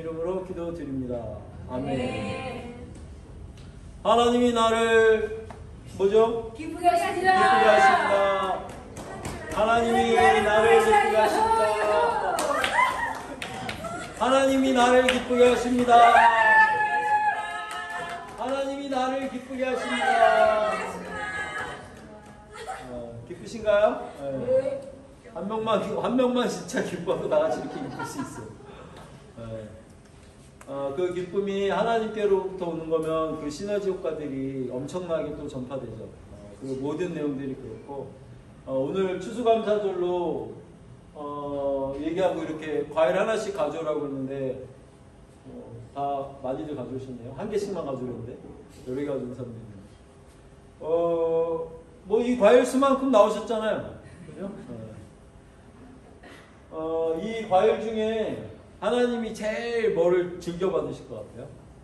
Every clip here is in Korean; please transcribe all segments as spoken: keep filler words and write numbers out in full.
이름으로 기도드립니다. 아멘. 하나님이 나를 뭐죠? 기쁘게 하십니다. 기쁘게 하십니다. 하나님이 나를 기쁘게 하십니다. 하나님이 나를 기쁘게 하십니다. 하나님이 나를 기쁘게 하십니다. 어, 기쁘신가요? 네. 한 명만 한 명만 진짜 기뻐도 다 같이 이렇게 기쁠 수 있어요. 네. 어, 그 기쁨이 하나님께로부터 오는 거면 그 시너지 효과들이 엄청나게 또 전파되죠. 어, 그 모든 내용들이 그렇고 어, 오늘 추수감사절로 어, 얘기하고 이렇게 과일 하나씩 가져오라고 했는데 어, 다 많이들 가져오셨네요. 한 개씩만 가져오는데 여러 개 가져온 사람들이 있네요. 어, 뭐 이 과일 수만큼 나오셨잖아요. 그죠? 네. 어, 이 과일 중에 하나님이 제일 뭐를 즐겨 받으실 것 같아요?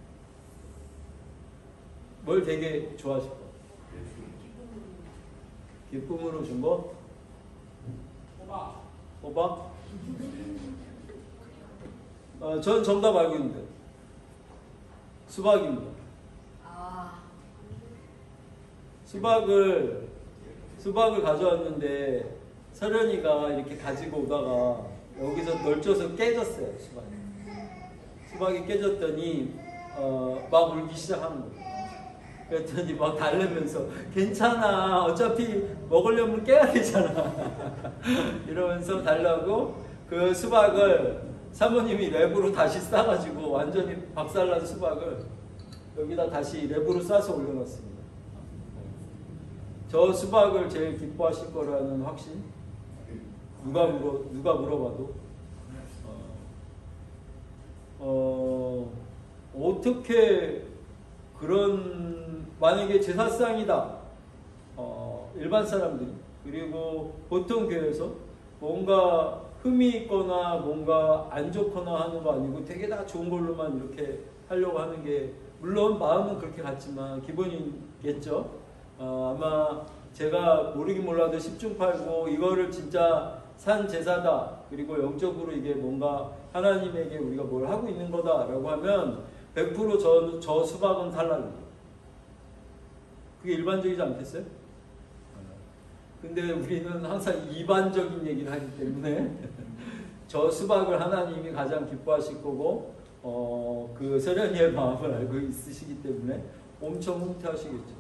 뭘 되게 좋아하실 것 같아요? 기쁨으로 준 거? 호박. 호박? 어, 전 정답 알고 있는데 수박입니다. 아. 수박을 수박을 가져왔는데 서련이가 이렇게 가지고 오다가 여기서 널쳐서 깨졌어요. 수박이. 수박이 깨졌더니 어, 막 울기 시작하는 거예요. 그랬더니 막 달래면서 괜찮아 어차피 먹으려면 깨야 되잖아 이러면서 달라고 그 수박을 사모님이 랩으로 다시 싸가지고 완전히 박살난 수박을 여기다 다시 랩으로 싸서 올려놨습니다. 저 수박을 제일 기뻐하실 거라는 확신? 누가 물어 누가 물어봐도 어, 어 어떻게 그런 만약에 제사상이다 어, 일반 사람들이 그리고 보통 교회에서 뭔가 흠이 있거나 뭔가 안 좋거나 하는 거 아니고 되게 다 좋은 걸로만 이렇게 하려고 하는 게 물론 마음은 그렇게 같지만 기본이겠죠. 어, 아마 제가 모르긴 몰라도 십중팔구 이거를 진짜 산 제사다 그리고 영적으로 이게 뭔가 하나님에게 우리가 뭘 하고 있는 거다라고 하면 백 퍼센트 저, 저 수박은 살랍니다. 그게 일반적이지 않겠어요? 근데 우리는 항상 이반적인 얘기를 하기 때문에 저 수박을 하나님이 가장 기뻐하실 거고 어, 그 세련이의 마음을 알고 있으시기 때문에 엄청 흐뭇해하시겠죠.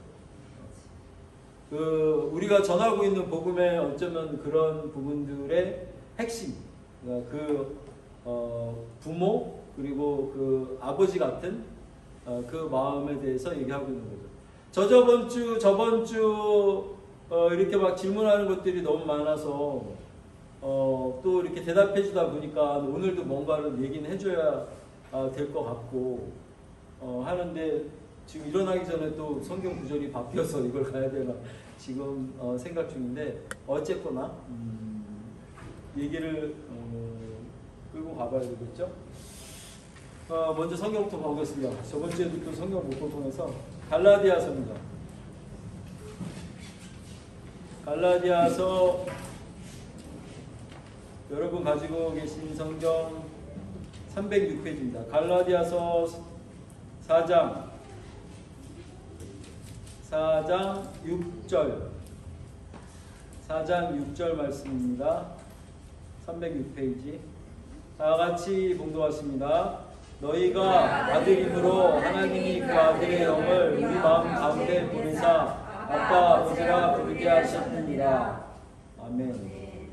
그 우리가 전하고 있는 복음의 어쩌면 그런 부분들의 핵심, 그러니까 그 어, 부모 그리고 그 아버지 같은 어, 그 마음에 대해서 얘기하고 있는 거죠. 저 저번 주 저번 주 어, 이렇게 막 질문하는 것들이 너무 많아서 어, 또 이렇게 대답해 주다 보니까 오늘도 뭔가를 얘기는 해줘야 아, 될 것 같고 어, 하는데 지금 일어나기 전에 또 성경 구절이 바뀌어서 이걸 가야 되나 지금 어, 생각 중인데 어쨌거나 음, 얘기를 어, 끌고 가봐야 되겠죠. 어, 먼저 성경부터 보겠습니다. 저번 주에도 또 성경 못 통해서 갈라디아서입니다. 갈라디아서 여러분 가지고 계신 성경 삼백육 페이지입니다. 갈라디아서 사 장 사 장 육 절 사 장 육 절 말씀입니다. 삼백육 페이지 다 같이 봉독하십니다. 너희가 아들임으로 하나님이 그 아들의 영을 우리 마음 가운데 보내사 아빠 아버지라 부르게 하셨느니라. 아멘.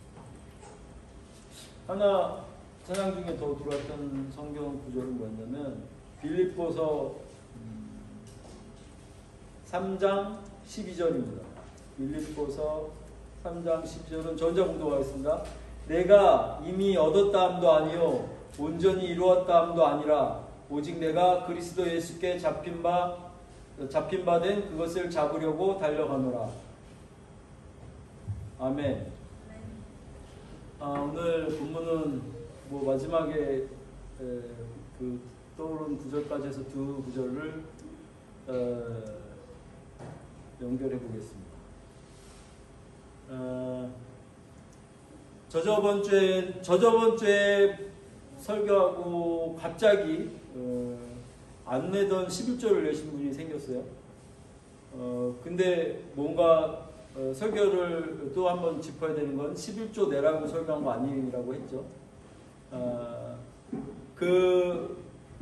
하나 찬양 중에 더 들어왔던 성경 구절은 뭐였냐면 빌립보서 삼 장 십이 절입니다. 빌립보서 삼 장 십이 절은 전자 봉독하겠습니다. 내가 이미 얻었다 함도 아니요 온전히 이루었다 함도 아니라 오직 내가 그리스도 예수께 잡힌 바 잡힌 바 된 그것을 잡으려고 달려가노라. 아멘. 아, 오늘 본문은 뭐 마지막에 에, 그 떠오른 구절까지 해서 두 구절을 어, 연결해 보겠습니다. 어, 저저번 주에 저저번 주에 설교하고 갑자기 어, 안 내던 십일 조를 내신 분이 생겼어요. 어, 근데 뭔가 어, 설교를 또 한번 짚어야 되는 건 십일 조 내라고 설교한 거 아니라고 했죠. 어, 그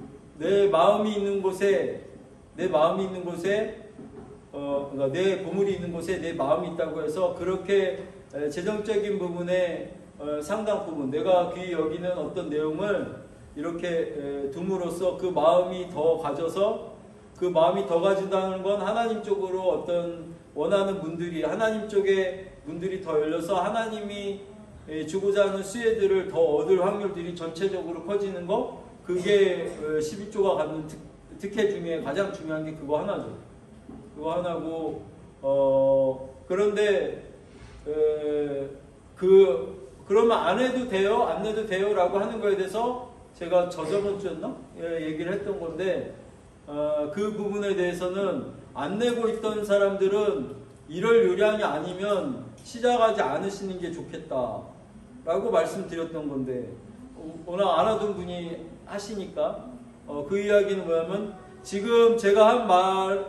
내 마음이 있는 곳에 내 마음이 있는 곳에 어, 그러니까 내 보물이 있는 곳에 내 마음이 있다고 해서 그렇게 재정적인 부분에 어, 상당 부분 내가 귀히 여기는 어떤 내용을 이렇게 에, 둠으로써 그 마음이 더 가져서 그 마음이 더 가진다는 건 하나님 쪽으로 어떤 원하는 분들이 하나님 쪽에 문들이 더 열려서 하나님이 에, 주고자 하는 수혜들을 더 얻을 확률들이 전체적으로 커지는 거 그게 어, 십일 조가 갖는 특, 특혜 중에 가장 중요한 게 그거 하나죠. 그거 하나고 어 그런데 에, 그 그러면 안 해도 돼요? 안 해도 돼요? 라고 하는 거에 대해서 제가 저저번 주였나? 예, 얘기를 했던 건데 어, 그 부분에 대해서는 안 내고 있던 사람들은 이럴 요량이 아니면 시작하지 않으시는 게 좋겠다 라고 말씀드렸던 건데 워낙 안 하던 분이 하시니까 어, 그 이야기는 뭐냐면 지금 제가 한 말,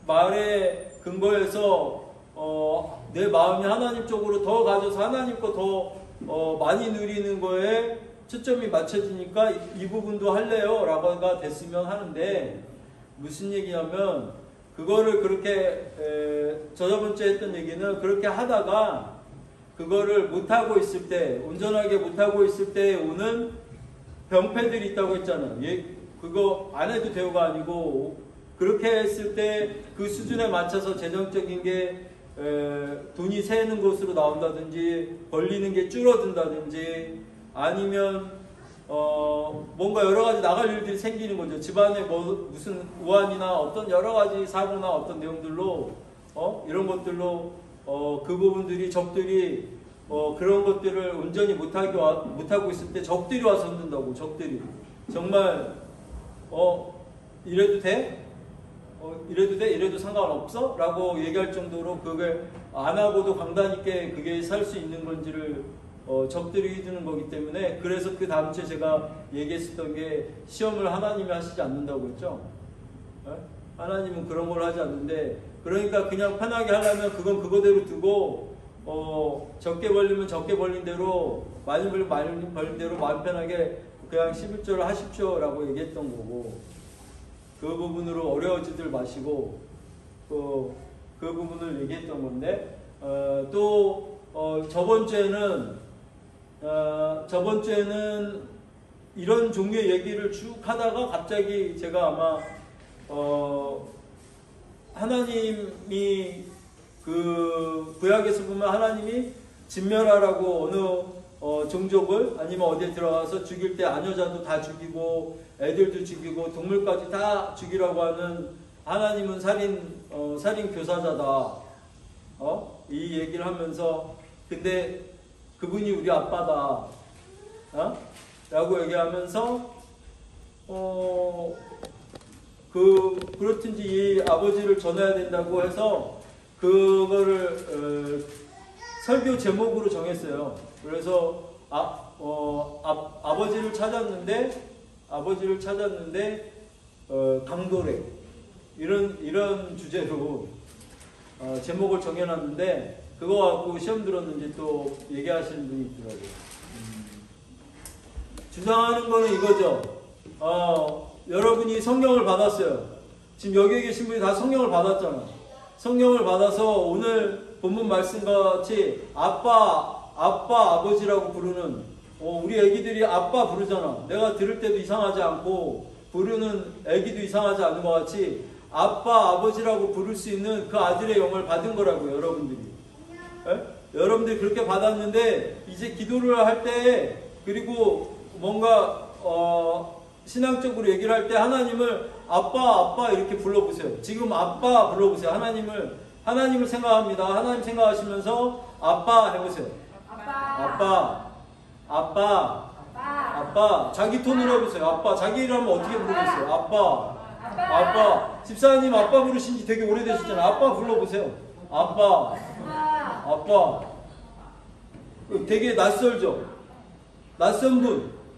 말에 근거해서 어, 내 마음이 하나님 쪽으로 더 가져서 하나님 거 더 어, 많이 누리는 거에 초점이 맞춰지니까 이, 이 부분도 할래요 라고가 됐으면 하는데 무슨 얘기냐면 그거를 그렇게 에, 저저번주에 했던 얘기는 그렇게 하다가 그거를 못하고 있을 때 온전하게 못하고 있을 때 오는 병폐들이 있다고 했잖아요. 예, 그거 안 해도 돼요가 아니고 그렇게 했을 때 그 수준에 맞춰서 재정적인 게 에, 돈이 새는 것으로 나온다든지 벌리는 게 줄어든다든지 아니면 어, 뭔가 여러 가지 나갈 일들이 생기는 거죠. 집안에 뭐 무슨 우환이나 어떤 여러 가지 사고나 어떤 내용들로 어, 이런 것들로 어, 그 부분들이 적들이 어, 그런 것들을 온전히 못하게 와, 못하고 있을 때 적들이 와서 흔든다고. 적들이 정말 어 이래도 돼? 어, 이래도 돼? 이래도 상관없어? 라고 얘기할 정도로 그게 안 하고도 강단 있게 그게 살 수 있는 건지를 어, 적들이 휘두는 거기 때문에 그래서 그 다음 주에 제가 얘기했었던 게 시험을 하나님이 하시지 않는다고 했죠. 에? 하나님은 그런 걸 하지 않는데 그러니까 그냥 편하게 하려면 그건 그거대로 두고 어, 적게 벌리면 적게 벌린 대로 많이 벌리면 많이 벌린 대로 마음 편하게 그냥 십일 조를 하십시오 라고 얘기했던 거고 그 부분으로 어려워지들 마시고 또 그 부분을 얘기했던 건데 어, 또 어, 저번 주에는 어, 저번 주에는 이런 종류의 얘기를 쭉 하다가 갑자기 제가 아마 어, 하나님이 그 구약에서 보면 하나님이 진멸하라고 어느 어, 종족을 아니면 어디에 들어가서 죽일 때 아녀자도 다 죽이고 애들도 죽이고 동물까지 다 죽이라고 하는 하나님은 살인 어, 살인 교사자다. 어? 이 얘기를 하면서 근데 그분이 우리 아빠다. 어? 라고 얘기하면서 어, 그 그렇든지 이 아버지를 전해야 된다고 해서 그거를 어, 설교 제목으로 정했어요. 그래서 아, 어, 아, 아버지를 찾았는데 아버지를 찾았는데 어, 강도래 이런 이런 주제로 어, 제목을 정해놨는데 그거 갖고 시험 들었는지 또 얘기하시는 분이 있더라고요. 음. 주장하는 거는 이거죠. 어, 여러분이 성령을 받았어요. 지금 여기 계신 분이 다 성령을 받았잖아. 성령을 받아서 오늘 본문 말씀과 같이 아빠, 아빠, 아버지라고 부르는 어, 우리 애기들이 아빠 부르잖아. 내가 들을 때도 이상하지 않고 부르는 애기도 이상하지 않은 것 같이 아빠, 아버지라고 부를 수 있는 그 아들의 영을 받은 거라고요. 여러분들이. 에? 여러분들이 그렇게 받았는데 이제 기도를 할 때 그리고 뭔가 어, 신앙적으로 얘기를 할 때 하나님을 아빠, 아빠 이렇게 불러보세요. 지금 아빠 불러보세요. 하나님을 하나님을 생각합니다. 하나님 생각하시면서 아빠 해보세요. 아빠. 아빠, 아빠, 아빠. 아빠. 자기 톤으로 해보세요. 아빠. 자기 이름은 어떻게 부르겠어요? 아빠, 아빠. 아빠. 집사님 아빠 부르신 지 되게 오래되셨잖아요. 아빠 불러보세요. 아빠, 아빠. 아빠. 되게 낯설죠? 낯선 분.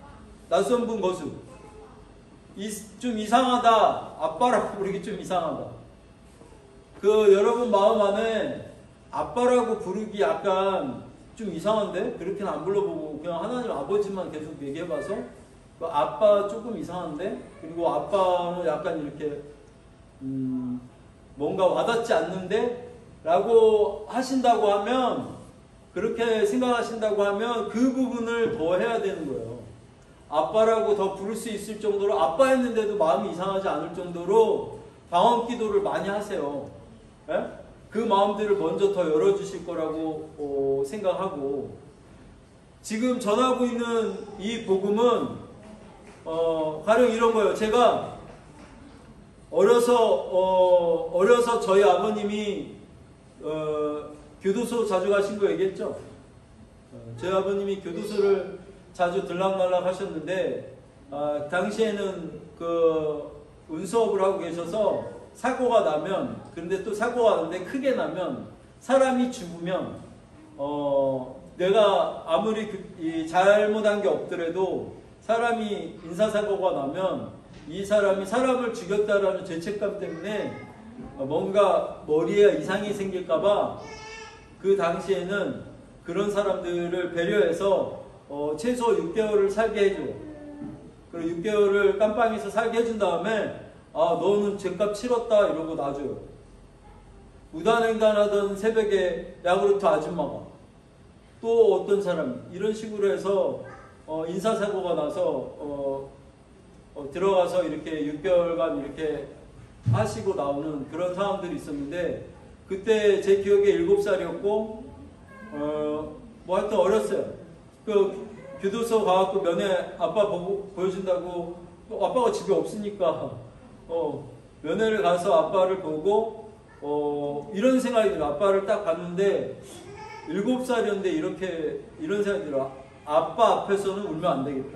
낯선 분 거수. 이, 좀 이상하다. 아빠라고 부르기 좀 이상하다. 그 여러분 마음 안에 아빠라고 부르기 약간 좀 이상한데? 그렇게는 안 불러보고 그냥 하나님 아버지만 계속 얘기해봐서 그 아빠 조금 이상한데? 그리고 아빠는 약간 이렇게 음, 뭔가 와닿지 않는데? 라고 하신다고 하면, 그렇게 생각하신다고 하면 그 부분을 더 해야 되는 거예요. 아빠라고 더 부를 수 있을 정도로, 아빠였는데도 마음이 이상하지 않을 정도로 방언 기도를 많이 하세요. 예? 그 마음들을 먼저 더 열어주실 거라고 어, 생각하고, 지금 전하고 있는 이 복음은 어, 가령 이런 거예요. 제가 어려서 어, 어려서 저희 아버님이 어, 교도소 자주 가신 거 얘기했죠. 어, 저희 아버님이 교도소를 자주 들락날락 하셨는데 어, 당시에는 그 운수업을 하고 계셔서 사고가 나면, 그런데 또 사고가 나는데 크게 나면, 사람이 죽으면 어, 내가 아무리 그, 이 잘못한 게 없더라도 사람이 인사사고가 나면 이 사람이 사람을 죽였다라는 죄책감 때문에 뭔가 머리에 이상이 생길까봐 그 당시에는 그런 사람들을 배려해서 어, 최소 육 개월을 살게 해줘. 그리고 육 개월을 깜빵에서 살게 해준 다음에 아 너는 죄값 치렀다 이러고 놔줘요. 무단횡단하던 새벽에 야구르트 아줌마가, 또 어떤 사람이 이런 식으로 해서 어, 인사사고가 나서 어, 어, 들어가서 이렇게 육 개월간 이렇게 하시고 나오는 그런 상황들이 있었는데, 그때 제 기억에 일곱 살이었고 어, 뭐 하여튼 어렸어요. 그 교도소 가갖고 면회 아빠 보고 보여준다고, 아빠가 집에 없으니까 어, 면회를 가서 아빠를 보고 어, 이런 생각이 들어요. 아빠를 딱 봤는데 일곱 살이었는데 이렇게 이런 생각이 들어요. 아빠 앞에서는 울면 안 되겠다.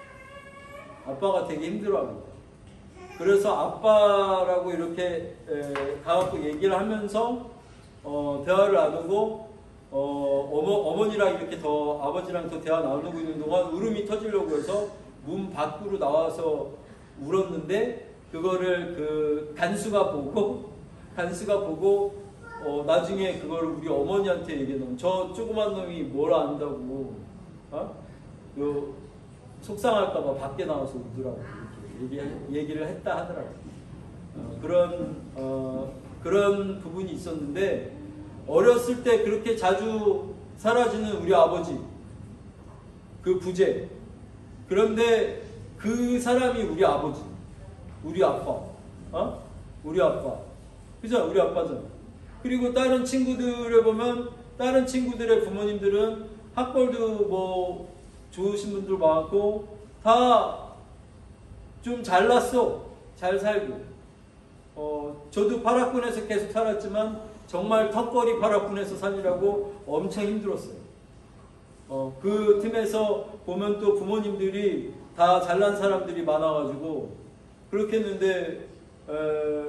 아빠가 되게 힘들어합니다. 그래서 아빠라고 이렇게 에, 가갖고 얘기를 하면서 어, 대화를 나누고 어, 어머, 어머니랑 이렇게 더 아버지랑 더 대화 나누고 있는 동안 울음이 터지려고 해서 문 밖으로 나와서 울었는데, 그거를 그 간수가 보고 간수가 보고 어, 나중에 그거를 우리 어머니한테 얘기해놓은, 저 조그만 놈이 뭘 안다고 어? 요 속상할까봐 밖에 나와서 울더라고 이렇게 얘기, 얘기를 했다 하더라고요. 어, 그런 어, 그런 부분이 있었는데, 어렸을 때 그렇게 자주 사라지는 우리 아버지, 그 부재. 그런데 그 사람이 우리 아버지, 우리 아빠, 어? 우리 아빠, 그죠? 우리 아빠잖아. 그리고 다른 친구들을 보면 다른 친구들의 부모님들은 학벌도 뭐 좋으신 분들 많고 다 좀 잘났어, 잘 살고. 어, 저도 파락군에서 계속 살았지만 정말 턱걸이 파락군에서 살이라고 엄청 힘들었어요. 어, 그 팀에서 보면 또 부모님들이 다 잘난 사람들이 많아가지고 그렇게 했는데, 에,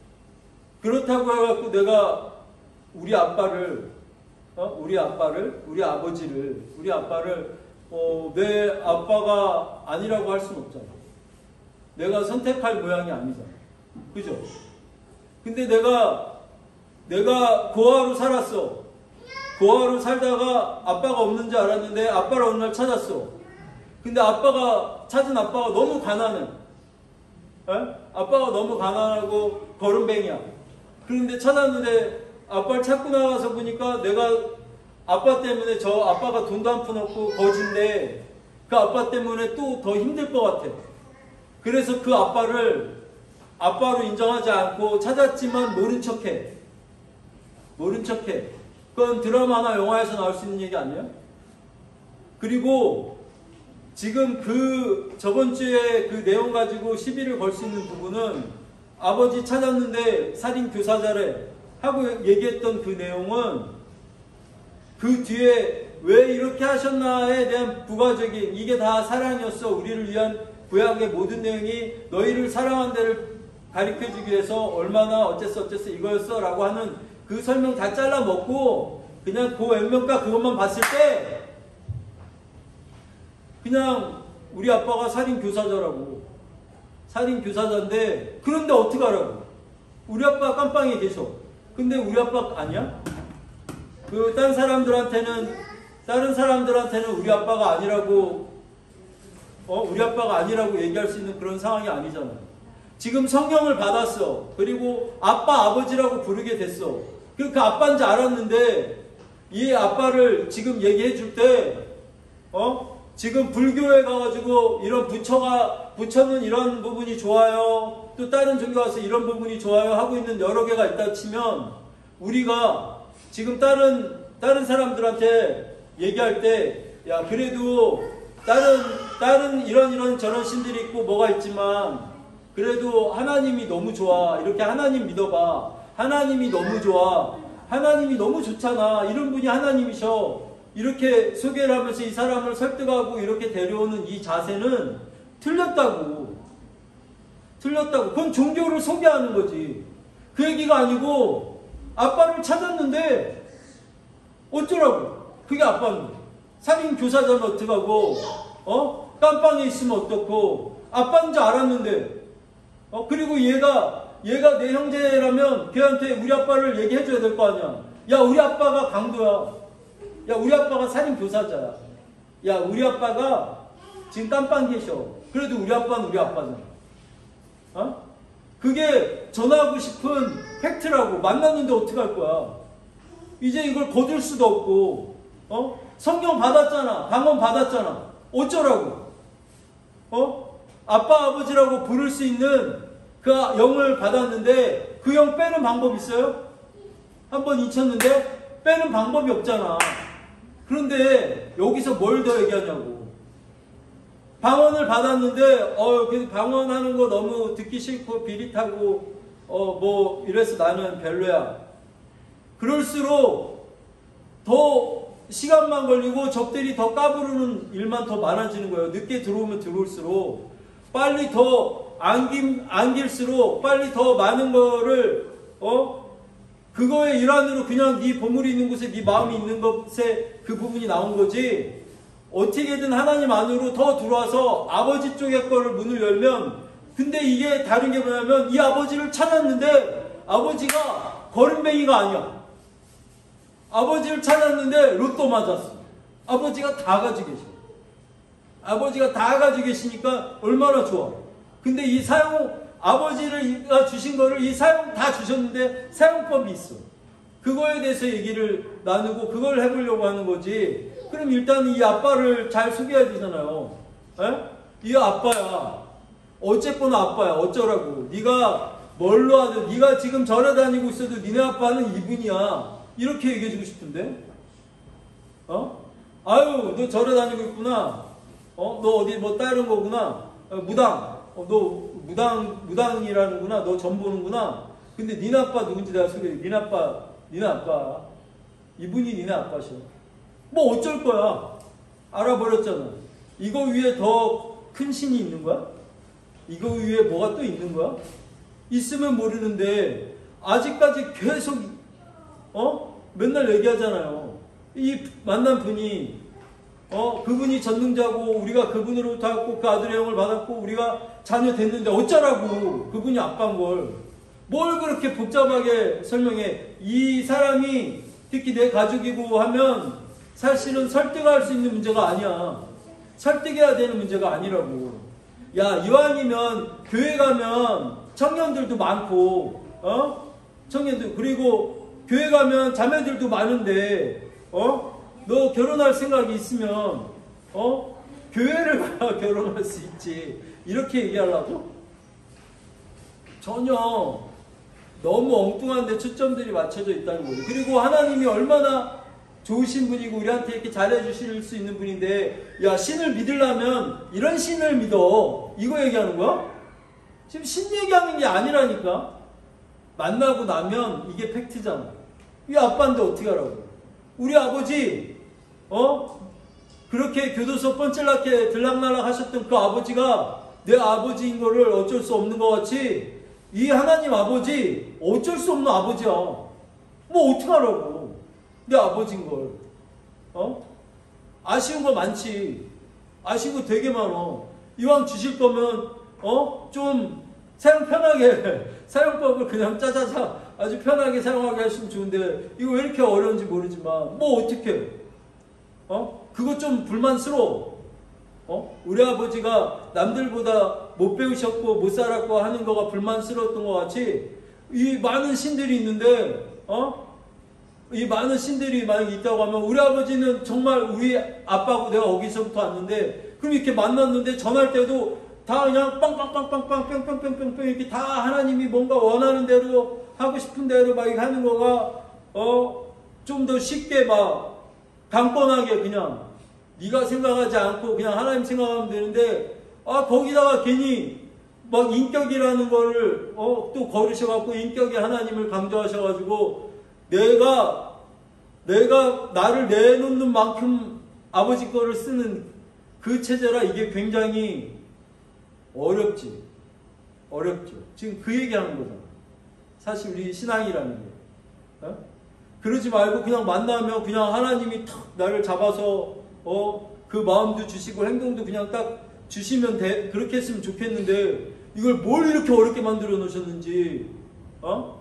그렇다고 해갖고 내가 우리 아빠를, 어? 우리 아빠를, 우리 아버지를, 우리 아빠를 어, 내 아빠가 아니라고 할 수는 없잖아. 내가 선택할 모양이 아니잖아. 그죠? 근데 내가 내가 고아로 살았어. 고아로 살다가 아빠가 없는 줄 알았는데 아빠를 어느 날 찾았어. 근데 아빠가 찾은 아빠가 너무 가난해. 에? 아빠가 너무 가난하고 거름뱅이야. 그런데 찾았는데 아빠를 찾고 나가서 보니까 내가 아빠 때문에, 저 아빠가 돈도 한 푼 없고 거지인데 그 아빠 때문에 또 더 힘들 것 같아. 그래서 그 아빠를 아빠로 인정하지 않고 찾았지만 모른 척해. 모른 척해. 그건 드라마나 영화에서 나올 수 있는 얘기 아니에요? 그리고 지금 그 저번 주에 그 내용 가지고 시비를 걸 수 있는 부분은, 아버지 찾았는데 살인 교사자래 하고 얘기했던 그 내용은 그 뒤에 왜 이렇게 하셨나에 대한 부가적인, 이게 다 사랑이었어, 우리를 위한 구약의 모든 내용이 너희를 사랑한 데를 가르쳐주기 위해서 얼마나 어째서 어째서 이거였어 라고 하는 그 설명 다 잘라 먹고 그냥 그 액면가 그것만 봤을 때 그냥 우리 아빠가 살인 교사자라고. 살인 교사자인데 그런데 어떻게 하라고? 우리 아빠 깜빵에 계셔. 근데 우리 아빠 아니야? 그 다른 사람들한테는 다른 사람들한테는 우리 아빠가 아니라고 어 우리 아빠가 아니라고 얘기할 수 있는 그런 상황이 아니잖아요. 지금 성령을 받았어. 그리고 아빠 아버지라고 부르게 됐어. 그, 그 아빠인지 알았는데 이 아빠를 지금 얘기해 줄 때 어 지금 불교에 가가지고 이런 부처가 부처는 이런 부분이 좋아요. 또 다른 종교 가서 이런 부분이 좋아요 하고 있는 여러 개가 있다 치면 우리가 지금 다른 다른 사람들한테 얘기할 때 야 그래도 다른 다른 이런 이런 저런 신들이 있고 뭐가 있지만 그래도 하나님이 너무 좋아. 이렇게 하나님 믿어봐. 하나님이 너무 좋아. 하나님이 너무 좋잖아. 이런 분이 하나님이셔. 이렇게 소개를 하면서 이 사람을 설득하고 이렇게 데려오는 이 자세는 틀렸다고. 틀렸다고. 그건 종교를 소개하는 거지. 그 얘기가 아니고 아빠를 찾았는데 어쩌라고. 그게 아빠인데. 살인 교사자는 어떡하고 어? 깜빵에 있으면 어떻고 아빠인 줄 알았는데 어? 그리고 얘가 얘가 내 형제라면 걔한테 우리 아빠를 얘기해줘야 될 거 아니야. 야 우리 아빠가 강도야. 야 우리 아빠가 살인 교사자야. 야 우리 아빠가 지금 깜빵 계셔. 그래도 우리 아빠는 우리 아빠잖아. 어? 그게 전하고 싶은 팩트라고. 만났는데 어떡할 거야. 이제 이걸 거둘 수도 없고 어? 성경 받았잖아. 방언 받았잖아. 어쩌라고. 어? 아빠 아버지라고 부를 수 있는 그 영을 받았는데 그 영 빼는 방법 있어요? 한번 잊혔는데 빼는 방법이 없잖아. 그런데 여기서 뭘 더 얘기하냐고. 방언을 받았는데 어, 그 방언하는 거 너무 듣기 싫고 비릿하고 어, 뭐 이래서 나는 별로야. 그럴수록 더 시간만 걸리고 적들이 더 까부르는 일만 더 많아지는 거예요. 늦게 들어오면 들어올수록 빨리 더 안김, 안길수록 빨리 더 많은 거를 어 그거의 일환으로 그냥 네 보물이 있는 곳에 네 마음이 있는 것에 그 부분이 나온 거지. 어떻게든 하나님 안으로 더 들어와서 아버지 쪽의 거를 문을 열면 근데 이게 다른 게 뭐냐면 이 아버지를 찾았는데 아버지가 거름뱅이가 아니야. 아버지를 찾았는데 로또 맞았어. 아버지가 다 가지고 계셔. 아버지가 다 가지고 계시니까 얼마나 좋아. 근데 이 사용, 아버지가 주신 거를 이 사용 다 주셨는데 사용법이 있어. 그거에 대해서 얘기를 나누고 그걸 해보려고 하는 거지. 그럼 일단 이 아빠를 잘 소개해야 되잖아요. 에? 이 아빠야. 어쨌거나 아빠야. 어쩌라고. 네가 뭘로 하든 네가 지금 절에 다니고 있어도 니네 아빠는 이분이야. 이렇게 얘기해주고 싶은데, 어? 아유, 너 절에 다니고 있구나. 어? 너 어디 뭐 다른 거구나. 어, 무당. 어, 너 무당, 무당이라는구나. 너 점 보는구나. 근데 니네 아빠 누군지 내가 소개해. 니네 아빠, 니네 아빠. 이분이 니네 아빠셔. 뭐 어쩔 거야. 알아버렸잖아. 이거 위에 더 큰 신이 있는 거야? 이거 위에 뭐가 또 있는 거야? 있으면 모르는데, 아직까지 계속 어? 맨날 얘기하잖아요. 이 만난 분이 어? 그분이 전능자고 우리가 그분으로부터 갖고 그 아들의 영을 받았고 우리가 자녀 됐는데 어쩌라고. 그분이 아빠인 걸. 뭘 그렇게 복잡하게 설명해. 이 사람이 특히 내 가족이고 하면 사실은 설득할 수 있는 문제가 아니야. 설득해야 되는 문제가 아니라고. 야 이왕이면 교회 가면 청년들도 많고 어? 청년들 그리고 교회 가면 자매들도 많은데, 어? 너 결혼할 생각이 있으면, 어? 교회를 가야 결혼할 수 있지. 이렇게 얘기하려고? 전혀 너무 엉뚱한데 초점들이 맞춰져 있다는 거죠. 그리고 하나님이 얼마나 좋으신 분이고 우리한테 이렇게 잘해주실 수 있는 분인데, 야, 신을 믿으려면 이런 신을 믿어. 이거 얘기하는 거야? 지금 신 얘기하는 게 아니라니까? 만나고 나면 이게 팩트잖아. 이 아빠인데 어떻게 하라고. 우리 아버지 어? 그렇게 교도소 뻔질나게 들락날락 하셨던 그 아버지가 내 아버지인 거를 어쩔 수 없는 것 같이 이 하나님 아버지 어쩔 수 없는 아버지야. 뭐 어떻게 하라고. 내 아버지인 걸. 어? 아쉬운 거 많지. 아쉬운 거 되게 많어. 이왕 주실 거면 어? 좀 사용 편하게 사용법을 그냥 짜자자 아주 편하게 사용하게 하시면 좋은데 이거 왜 이렇게 어려운지 모르지만 뭐 어떻게 어? 그거 좀 불만스러워. 어? 우리 아버지가 남들보다 못 배우셨고 못 살았고 하는 거가 불만스러웠던 것 같이 이 많은 신들이 있는데 어? 이 많은 신들이 만약 있다고 하면 우리 아버지는 정말 우리 아빠하고 내가 거기서부터 왔는데 그럼 이렇게 만났는데 전할 때도 다 그냥 빵빵빵빵빵 뿅뿅뿅뿅뿅 이렇게 다 하나님이 뭔가 원하는 대로 하고 싶은 대로 막 이렇게 하는 거가 어? 좀 더 쉽게 막 단번하게 그냥 네가 생각하지 않고 그냥 하나님 생각하면 되는데 아 거기다가 괜히 막 인격이라는 거를 어, 또 거르셔갖고 인격의 하나님을 강조하셔가지고 내가 내가 나를 내놓는 만큼 아버지 거를 쓰는 그 체제라 이게 굉장히 어렵지. 어렵죠. 지금 그 얘기하는 거잖아. 사실 우리 신앙이라는 게. 어? 그러지 말고 그냥 만나면 그냥 하나님이 탁 나를 잡아서 어, 그 마음도 주시고 행동도 그냥 딱 주시면 돼. 그렇게 했으면 좋겠는데 이걸 뭘 이렇게 어렵게 만들어 놓으셨는지 어?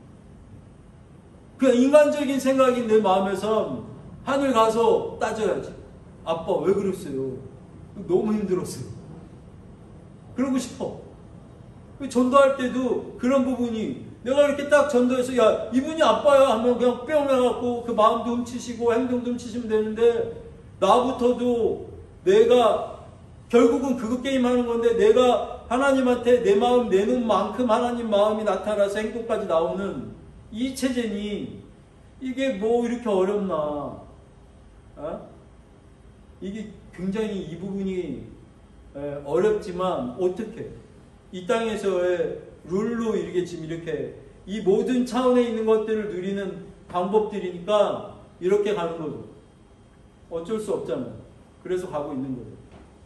그냥 인간적인 생각인 내 마음에서 하늘 가서 따져야지. 아빠 왜 그랬어요? 너무 힘들었어요. 그러고 싶어. 전도할 때도 그런 부분이 내가 이렇게 딱 전도해서 야 이분이 아빠야 하면 그냥 뿅 해갖고 그 마음도 훔치시고 행동도 훔치시면 되는데 나부터도 내가 결국은 그거 게임 하는 건데 내가 하나님한테 내 마음 내놓은 만큼 하나님 마음이 나타나서 행동까지 나오는 이 체제니 이게 뭐 이렇게 어렵나. 어? 이게 굉장히 이 부분이 에, 어렵지만 어떻게 이 땅에서의 룰로 이렇게 지금 이렇게 이 모든 차원에 있는 것들을 누리는 방법들이니까 이렇게 가는 거죠. 어쩔 수 없잖아요. 그래서 가고 있는 거죠.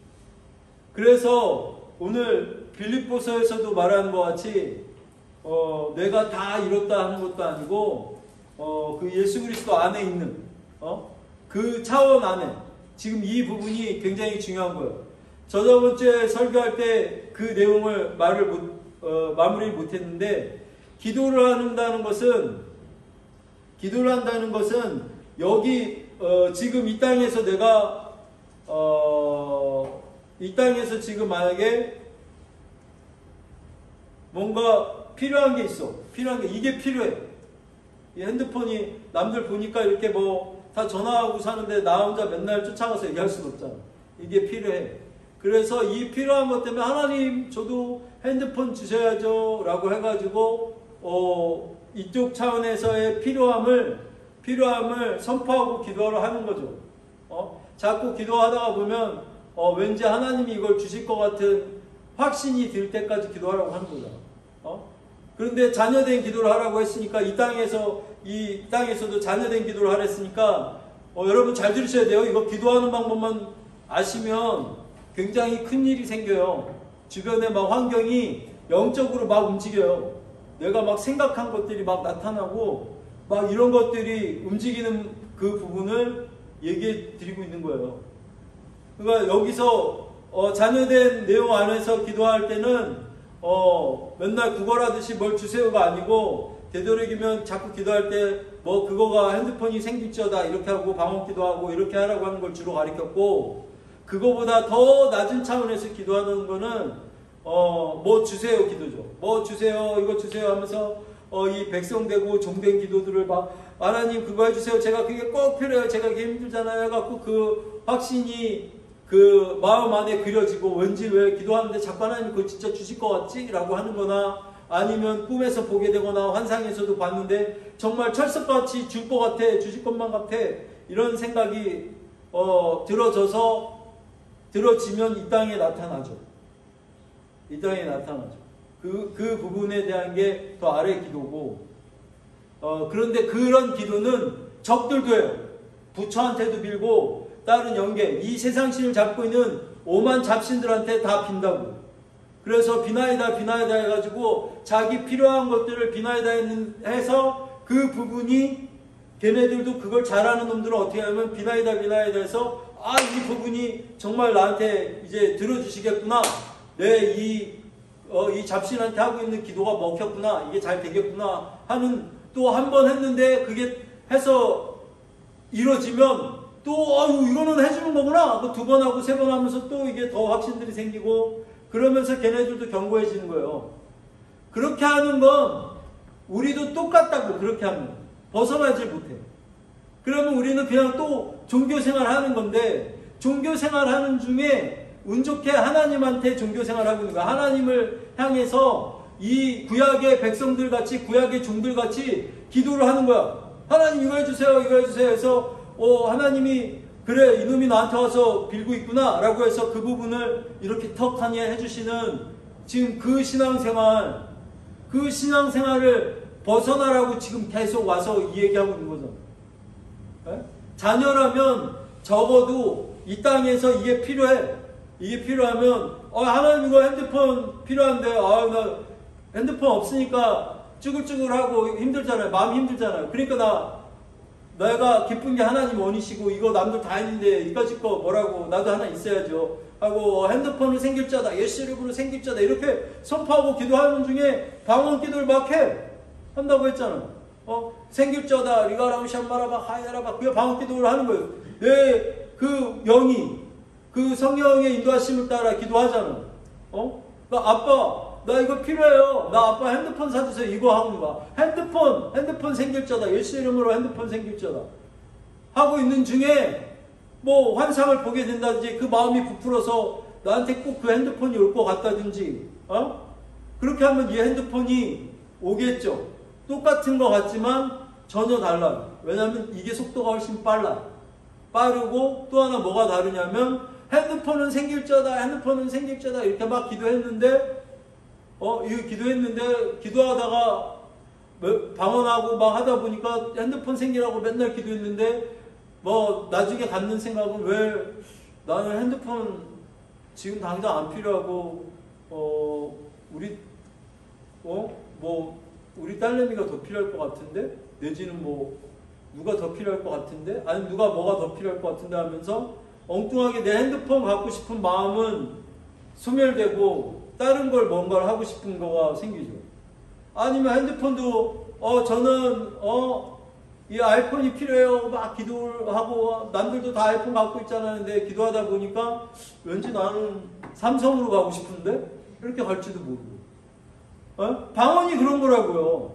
그래서 오늘 빌립보서에서도 말하는 것 같이 어, 내가 다 이뤘다 하는 것도 아니고 어, 그 예수 그리스도 안에 있는 어? 그 차원 안에 지금 이 부분이 굉장히 중요한 거예요. 저 저번 주에 설교할 때 그 내용을 말을 못, 어, 마무리 못했는데 기도를 한다는 것은 기도를 한다는 것은 여기 어, 지금 이 땅에서 내가 어, 이 땅에서 지금 만약에 뭔가 필요한 게 있어. 필요한 게 이게 필요해. 이 핸드폰이 남들 보니까 이렇게 뭐 다 전화하고 사는데 나 혼자 맨날 쫓아가서 얘기할 수는 없잖아. 이게 필요해. 그래서 이 필요한 것 때문에 하나님 저도 핸드폰 주셔야죠 라고 해가지고 어, 이쪽 차원에서의 필요함을 필요함을 선포하고 기도하러 하는 거죠. 어? 자꾸 기도하다가 보면 어, 왠지 하나님이 이걸 주실 것 같은 확신이 들 때까지 기도하라고 하는 거잖아. 어? 그런데 자녀된 기도를 하라고 했으니까 이 땅에서 이 땅에서도 자녀된 기도를 하랬으니까 어, 여러분 잘 들으셔야 돼요. 이거 기도하는 방법만 아시면 굉장히 큰 일이 생겨요. 주변에 막 환경이 영적으로 막 움직여요. 내가 막 생각한 것들이 막 나타나고 막 이런 것들이 움직이는 그 부분을 얘기해 드리고 있는 거예요. 그러니까 여기서 어, 자녀된 내용 안에서 기도할 때는 어, 맨날 구걸하듯이 뭘 주세요가 아니고 되도록이면 자꾸 기도할 때 뭐 그거가 핸드폰이 생길지어다 이렇게 하고 방언 기도하고 이렇게 하라고 하는 걸 주로 가르쳤고 그거보다 더 낮은 차원에서 기도하는 거는 어, 뭐 주세요 기도죠. 뭐 주세요 이거 주세요 하면서 어, 이 백성되고 종된 기도들을 막 하나님 그거 해주세요. 제가 그게 꼭 필요해요. 제가 그게 힘들잖아요. 해갖고 그 확신이 그 마음 안에 그려지고 왠지 왜 기도하는데 자꾸 하나님 그거 진짜 주실 것 같지? 라고 하는 거나 아니면 꿈에서 보게 되거나 환상에서도 봤는데 정말 철석같이 줄 것 같아. 주실 것만 같아. 이런 생각이 어, 들어져서 들어지면 이 땅에 나타나죠. 이 땅에 나타나죠. 그, 그 부분에 대한 게 더 아래 기도고 어, 그런데 그런 기도는 적들도 해요. 부처한테도 빌고 다른 영계, 이 세상신을 잡고 있는 오만 잡신들한테 다 빈다고. 그래서 비나이다 비나이다 해가지고 자기 필요한 것들을 비나이다 해서 그 부분이 걔네들도 그걸 잘하는 놈들은 어떻게 하면 비나이다 비나이다 해서 아, 이 부분이 정말 나한테 이제 들어주시겠구나. 내 이, 어, 이 잡신한테 하고 있는 기도가 먹혔구나. 이게 잘 되겠구나. 하는 또 한 번 했는데 그게 해서 이루어지면 또, 아유, 이거는 해주는 거구나. 두 번 하고 세 번 하면서 또 이게 더 확신들이 생기고 그러면서 걔네들도 견고해지는 거예요. 그렇게 하는 건 우리도 똑같다고 그렇게 하면. 벗어나질 못해. 그러면 우리는 그냥 또 종교생활 하는 건데 종교생활 하는 중에 운 좋게 하나님한테 종교생활 하고 있는 거야. 하나님을 향해서 이 구약의 백성들 같이 구약의 종들 같이 기도를 하는 거야. 하나님 이거 해주세요. 이거 해주세요. 해서 어, 하나님이 그래 이놈이 나한테 와서 빌고 있구나 라고 해서 그 부분을 이렇게 턱하니 해주시는 지금 그 신앙생활 그 신앙생활을 벗어나라고 지금 계속 와서 이 얘기하고 있는 거죠. 에? 자녀라면 적어도 이 땅에서 이게 필요해. 이게 필요하면 어, 하나님 이거 핸드폰 필요한데 아, 나 핸드폰 없으니까 쭈글쭈글하고 힘들잖아요. 마음 힘들잖아요. 그러니까 나 내가 기쁜 게 하나님 원이시고 이거 남들 다 했는데 이까짓 거 뭐라고 나도 하나 있어야죠 하고 핸드폰을 생길 자다 예수 이름으로 생길 자다 이렇게 선포하고 기도하는 중에 방언 기도를 막 해 한다고 했잖아. 어 생길 자다 리가라우 샴마라바 하이라바 그게 방언 기도를 하는 거예요. 내 그 영이 그 성령의 인도하심을 따라 기도하잖아. 어? 그러니까 아빠 나 이거 필요해요. 나 아빠 핸드폰 사주세요. 이거 하고 있는 거야. 핸드폰, 핸드폰 생길 자다. 예수 이름으로 핸드폰 생길 자다. 하고 있는 중에 뭐 환상을 보게 된다든지 그 마음이 부풀어서 나한테 꼭 그 핸드폰이 올 것 같다든지 어? 그렇게 하면 이 핸드폰이 오겠죠. 똑같은 것 같지만 전혀 달라요. 왜냐하면 이게 속도가 훨씬 빨라. 빠르고 또 하나 뭐가 다르냐면 핸드폰은 생길 자다. 핸드폰은 생길 자다. 이렇게 막 기도했는데 어, 이거 기도했는데, 기도하다가, 방언하고 막 하다 보니까 핸드폰 생기라고 맨날 기도했는데, 뭐, 나중에 갖는 생각은 왜 나는 핸드폰 지금 당장 안 필요하고, 어, 우리, 어, 뭐, 우리 딸내미가 더 필요할 것 같은데? 내지는 뭐, 누가 더 필요할 것 같은데? 아니, 누가 뭐가 더 필요할 것 같은데 하면서 엉뚱하게 내 핸드폰 갖고 싶은 마음은 소멸되고, 다른 걸 뭔가를 하고 싶은 거가 생기죠. 아니면 핸드폰도 어 저는 어 이 아이폰이 필요해요. 막 기도를 하고 남들도 다 아이폰 갖고 있잖아요. 근데 기도하다 보니까 왠지 나는 삼성으로 가고 싶은데 이렇게 갈지도 모르고. 어? 방언이 그런 거라고요.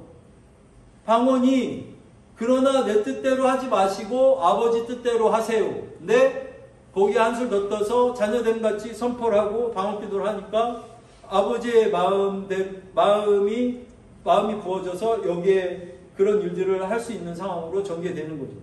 방언이 그러나 내 뜻대로 하지 마시고 아버지 뜻대로 하세요. 근데 거기에 한술 더 떠서 자녀됨 같이 선포를 하고 방언 기도를 하니까 아버지의 마음, 마음이, 마음이 부어져서 여기에 그런 일들을 할 수 있는 상황으로 전개되는 거죠.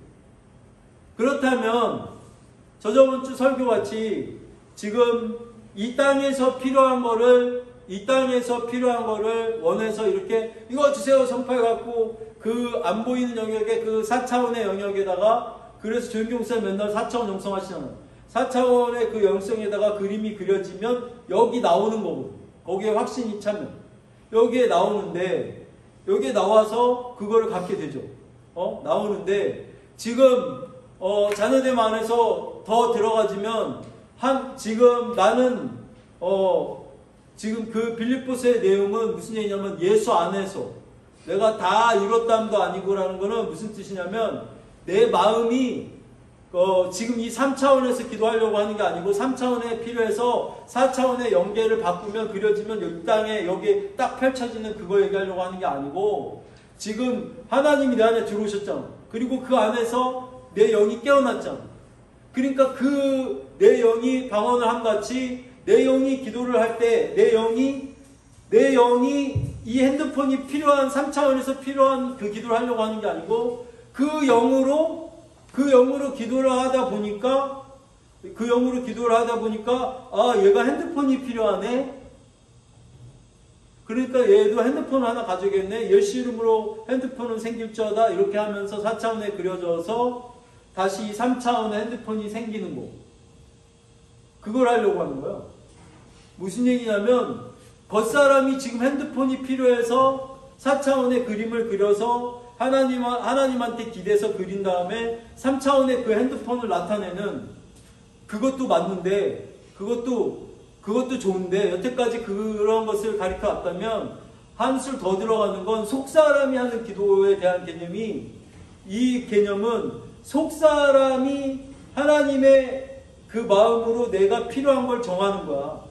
그렇다면, 저 저번 주 설교같이 지금 이 땅에서 필요한 거를, 이 땅에서 필요한 거를 원해서 이렇게 이거 주세요 선포해갖고 그 안 보이는 영역에 그 사 차원의 영역에다가 그래서 조영경사 맨날 사 차원 영성 하시잖아요. 사 차원의 그 영성에다가 그림이 그려지면 여기 나오는 거거든요. 거기에 확신이 차면 여기에 나오는데 여기에 나와서 그거를 갖게 되죠. 어? 나오는데 지금 어, 자녀됨 안에서 더 들어가지면 한 지금 나는 어, 지금 그 빌립보서의 내용은 무슨 얘기냐면 예수 안에서 내가 다 이뤘담도 아니고라는 거는 무슨 뜻이냐면 내 마음이 어, 지금 이 삼 차원에서 기도하려고 하는 게 아니고 삼 차원에 필요해서 사 차원의 연계를 바꾸면 그려지면 이 땅에 여기 딱 펼쳐지는 그거 얘기하려고 하는 게 아니고 지금 하나님이 내 안에 들어오셨잖아. 그리고 그 안에서 내 영이 깨어났잖아. 그러니까 그 내 영이 방언을 함같이 내 영이 기도를 할 때 내 영이 내 영이 이 핸드폰이 필요한 삼 차원에서 필요한 그 기도를 하려고 하는 게 아니고 그 영으로 그 영으로 기도를 하다 보니까 그 영으로 기도를 하다 보니까 아 얘가 핸드폰이 필요하네. 그러니까 얘도 핸드폰 하나 가져야겠네. 예수 이름으로 핸드폰은 생길지어다. 이렇게 하면서 사 차원에 그려져서 다시 삼 차원의 핸드폰이 생기는 거. 그걸 하려고 하는 거야. 무슨 얘기냐면 겉사람이 지금 핸드폰이 필요해서 사 차원의 그림을 그려서 하나님, 하나님한테 기대서 그린 다음에 삼 차원의 그 핸드폰을 나타내는 그것도 맞는데, 그것도, 그것도 좋은데, 여태까지 그런 것을 가르쳐 왔다면, 한술 더 들어가는 건 속사람이 하는 기도에 대한 개념이, 이 개념은 속사람이 하나님의 그 마음으로 내가 필요한 걸 정하는 거야.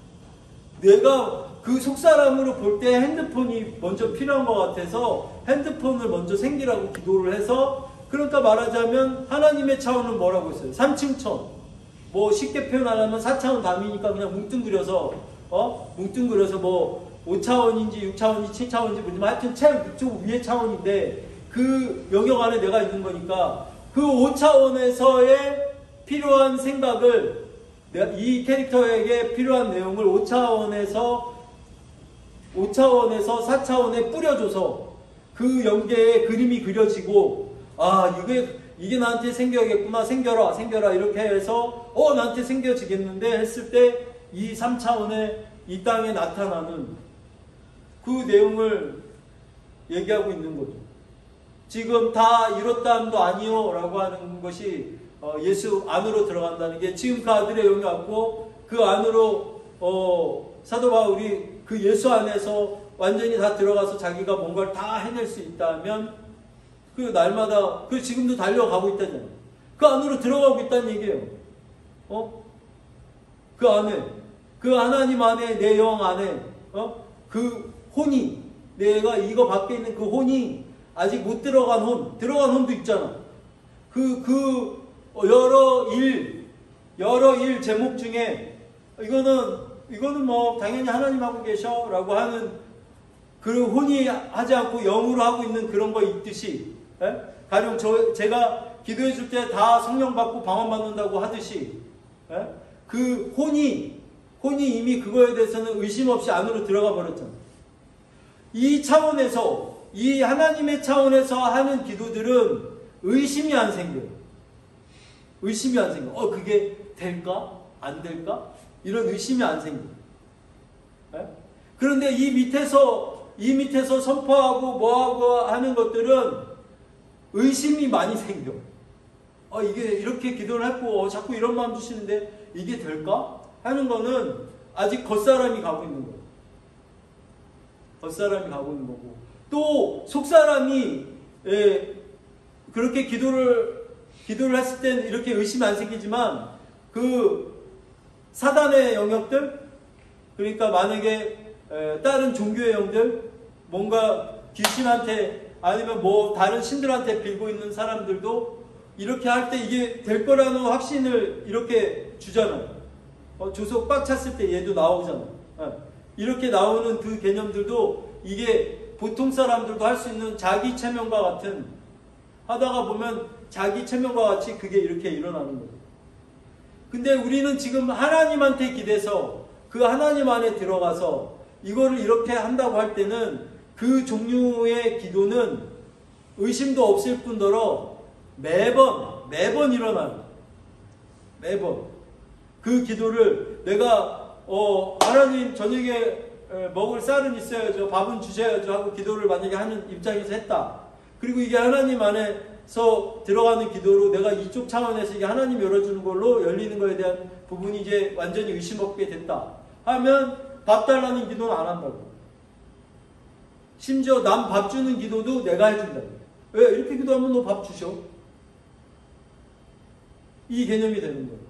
내가 그 속사람으로 볼 때 핸드폰이 먼저 필요한 것 같아서 핸드폰을 먼저 생기라고 기도를 해서, 그러니까 말하자면 하나님의 차원은 뭐라고 했어요? 삼층천. 뭐 쉽게 표현 안 하면 사차원 담이니까 그냥 뭉뚱그려서 어? 뭉뚱그려서 뭐 오차원인지 육차원인지 칠차원인지 모르지만 하여튼 최 그쪽 위의 차원인데 그 영역 안에 내가 있는 거니까 그 오차원에서의 필요한 생각을 이 캐릭터에게 필요한 내용을 오차원에서 오차원에서 사차원에 뿌려줘서 그 연계에 그림이 그려지고, 아 이게 이게 나한테 생겨야겠구나, 생겨라 생겨라 이렇게 해서 어 나한테 생겨지겠는데 했을 때 이 삼차원에 이 땅에 나타나는 그 내용을 얘기하고 있는 거죠. 지금 다 이렇다함도 아니요 라고 하는 것이 어, 예수 안으로 들어간다는 게, 지금 그 아들의 영이 왔고 그 안으로 어, 사도 바울이 그 예수 안에서 완전히 다 들어가서 자기가 뭔가를 다 해낼 수 있다면, 그 날마다 그 지금도 달려가고 있다잖아요. 그 안으로 들어가고 있다는 얘기예요. 어? 그 안에, 그 하나님 안에, 내 영 안에 어? 그 혼이, 내가 이거 밖에 있는 그 혼이 아직 못 들어간 혼, 들어간 혼도 있잖아. 그, 그 여러 일, 여러 일 제목 중에 이거는 이거는 뭐 당연히 하나님 하고 계셔 라고 하는 그 혼이 하지 않고 영으로 하고 있는 그런 거 있듯이, 예? 가령 저, 제가 기도해 줄 때 다 성령 받고 방언 받는다고 하듯이, 예? 그 혼이, 혼이 이미 그거에 대해서는 의심 없이 안으로 들어가 버렸잖아. 이 차원에서, 이 하나님의 차원에서 하는 기도들은 의심이 안 생겨요. 의심이 안 생겨. 어, 그게 될까? 안 될까? 이런 의심이 안 생겨. 예? 그런데 이 밑에서, 이 밑에서 선포하고 뭐하고 하는 것들은 의심이 많이 생겨. 어, 이게 이렇게 기도를 했고, 어, 자꾸 이런 마음 주시는데 이게 될까? 하는 거는 아직 겉사람이 가고 있는 거예요. 겉사람이 가고 있는 거고. 또, 속사람이, 예, 그렇게 기도를, 기도를 했을 땐 이렇게 의심이 안 생기지만, 그, 사단의 영역들, 그러니까 만약에, 에, 다른 종교의 영들, 뭔가 귀신한테, 아니면 뭐, 다른 신들한테 빌고 있는 사람들도, 이렇게 할 때 이게 될 거라는 확신을 이렇게 주잖아요. 어, 조속 꽉 찼을 때 얘도 나오잖아요. 예. 이렇게 나오는 그 개념들도 이게 보통 사람들도 할 수 있는 자기 체면과 같은, 하다가 보면 자기 체면과 같이 그게 이렇게 일어나는 거예요. 근데 우리는 지금 하나님한테 기대서 그 하나님 안에 들어가서 이거를 이렇게 한다고 할 때는 그 종류의 기도는 의심도 없을 뿐더러 매번, 매번 일어나요. 매번. 그 기도를 내가, 어, 하나님 저녁에 먹을 쌀은 있어야죠. 밥은 주셔야죠. 하고 기도를 만약에 하는 입장에서 했다. 그리고 이게 하나님 안에서 들어가는 기도로 내가 이쪽 차원에서 이게 하나님 열어주는 걸로 열리는 거에 대한 부분이 이제 완전히 의심 없게 됐다. 하면 밥 달라는 기도는 안 한다고. 심지어 남 밥 주는 기도도 내가 해준다고. 왜? 이렇게 기도하면 너 밥 주셔. 이 개념이 되는 거예요.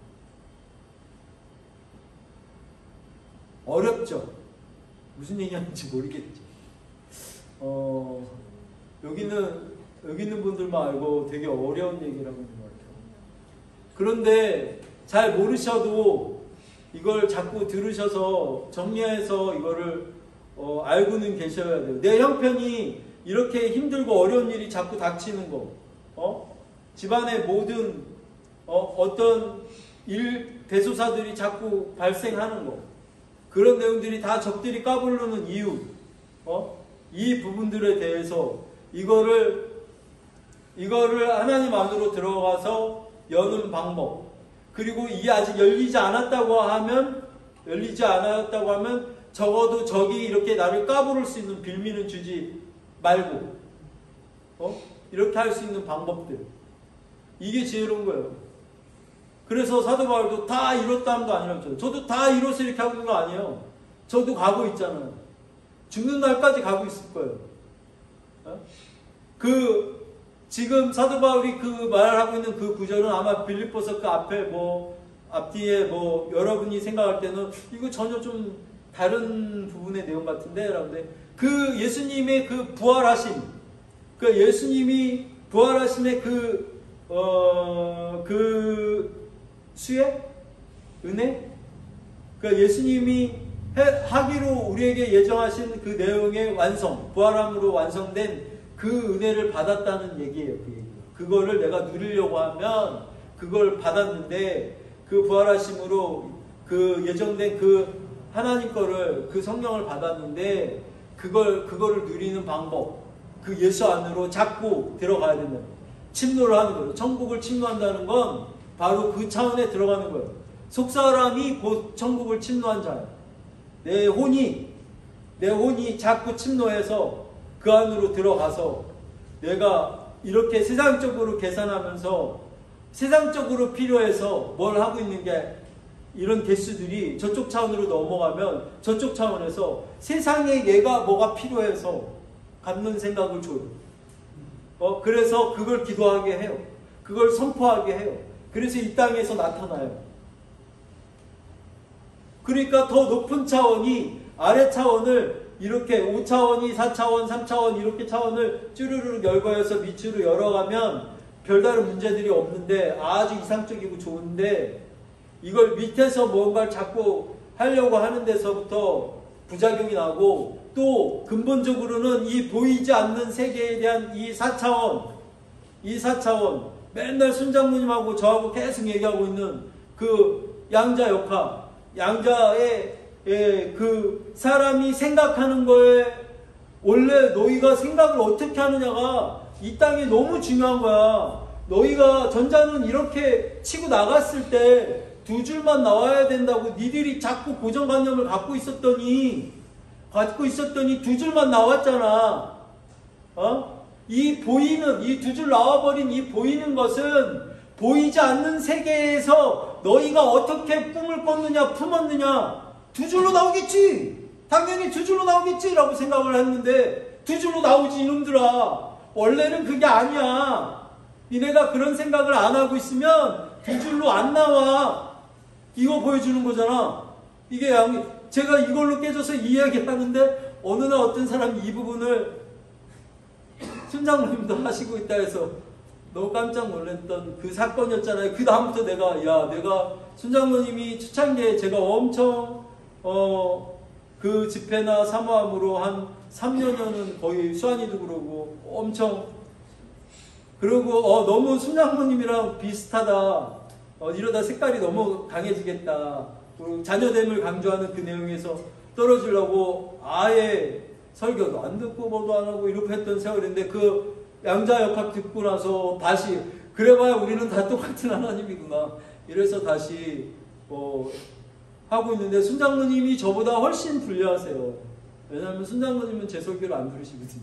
어렵죠? 무슨 얘기하는지 모르겠죠? 어, 여기는, 여기 있는 분들만 알고 되게 어려운 얘기를 하고 있는 것 같아요. 그런데 잘 모르셔도 이걸 자꾸 들으셔서 정리해서 이거를 어, 알고는 계셔야 돼요. 내 형편이 이렇게 힘들고 어려운 일이 자꾸 닥치는 거, 어? 집안의 모든 어, 어떤 일 대소사들이 자꾸 발생하는 거, 그런 내용들이 다 적들이 까불르는 이유, 어? 이 부분들에 대해서 이거를 이거를 하나님 안으로 들어가서 여는 방법, 그리고 이게 아직 열리지 않았다고 하면 열리지 않았다고 하면 적어도 적이 이렇게 나를 까부를 수 있는 빌미는 주지 말고, 어? 이렇게 할 수 있는 방법들, 이게 지혜로운 거예요. 그래서 사도 바울도 다 이뤘다는 거 아니라고. 저도 다 이뤄서 이렇게 하고 있는 거 아니에요. 저도 가고 있잖아요. 죽는 날까지 가고 있을 거예요. 어? 그 지금 사도 바울이 그 말하고 있는 그 구절은 아마 빌립보서 그 앞에 뭐 앞뒤에 뭐 여러분이 생각할 때는 이거 전혀 좀 다른 부분의 내용 같은데 여러분들, 그 예수님의 그 부활하심, 그 예수님이 부활하심의 그 어, 그 수혜? 은혜? 그 예수님이 해, 하기로 우리에게 예정하신 그 내용의 완성, 부활함으로 완성된 그 은혜를 받았다는 얘기예요. 그 얘기. 그거를 내가 누리려고 하면 그걸 받았는데, 그 부활하심으로 그 예정된 그 하나님 거를, 그 성령을 받았는데 그걸 그거를 누리는 방법, 그 예수 안으로 자꾸 들어가야 된다. 침노를 하는 거예요. 천국을 침노한다는 건 바로 그 차원에 들어가는 거예요. 속사람이 곧 천국을 침노한 자예요. 내 혼이 내 혼이 자꾸 침노해서 그 안으로 들어가서 내가 이렇게 세상적으로 계산하면서 세상적으로 필요해서 뭘 하고 있는 게, 이런 개수들이 저쪽 차원으로 넘어가면 저쪽 차원에서 세상에 얘가 뭐가 필요해서 갖는 생각을 줘요. 어, 그래서 그걸 기도하게 해요. 그걸 선포하게 해요. 그래서 이 땅에서 나타나요. 그러니까 더 높은 차원이 아래 차원을 이렇게 오 차원이 사 차원, 삼 차원 이렇게 차원을 쭈르르 열거해서 밑으로 열어가면 별다른 문제들이 없는데, 아주 이상적이고 좋은데, 이걸 밑에서 뭔가를 자꾸 하려고 하는 데서부터 부작용이 나고, 또 근본적으로는 이 보이지 않는 세계에 대한 이 사 차원, 이 사 차원, 맨날 순장모님하고 저하고 계속 얘기하고 있는 그 양자 역학, 양자의 예, 그 사람이 생각하는 거에, 원래 너희가 생각을 어떻게 하느냐가 이 땅에 너무 중요한 거야. 너희가 전자는 이렇게 치고 나갔을 때 두 줄만 나와야 된다고 니들이 자꾸 고정관념을 갖고 있었더니 갖고 있었더니 두 줄만 나왔잖아. 어? 이 보이는, 이 두 줄 나와버린 이 보이는 것은 보이지 않는 세계에서 너희가 어떻게 꿈을 꿨느냐, 품었느냐, 두 줄로 나오겠지. 당연히 두 줄로 나오겠지라고 생각을 했는데 두 줄로 나오지 이놈들아. 원래는 그게 아니야. 니네가 그런 생각을 안 하고 있으면 두 줄로 안 나와. 이거 보여주는 거잖아. 이게 양이, 제가 이걸로 깨져서 이야기하는데 어느 날 어떤 사람이 이 부분을 순장님도 하시고 있다 해서 너무 깜짝 놀랐던 그 사건이었잖아요. 그 다음부터 내가, 야, 내가 순장모님이 초창기에 제가 엄청 어, 그 집회나 사모함으로 한 삼 년여는 거의 수환이도 그러고 엄청, 그리고 어, 너무 순장모님이랑 비슷하다. 어, 이러다 색깔이 너무 강해지겠다. 그리고 자녀됨을 강조하는 그 내용에서 떨어지려고 아예 설교도 안 듣고 뭐도 안 하고 이렇게 했던 세월인데, 그 양자역학 듣고 나서 다시 그래봐야 우리는 다 똑같은 하나님이구나. 이래서 다시 뭐 하고 있는데, 순장모님이 저보다 훨씬 불리하세요. 왜냐하면 순장모님은 제 설교를 안 들으시거든요.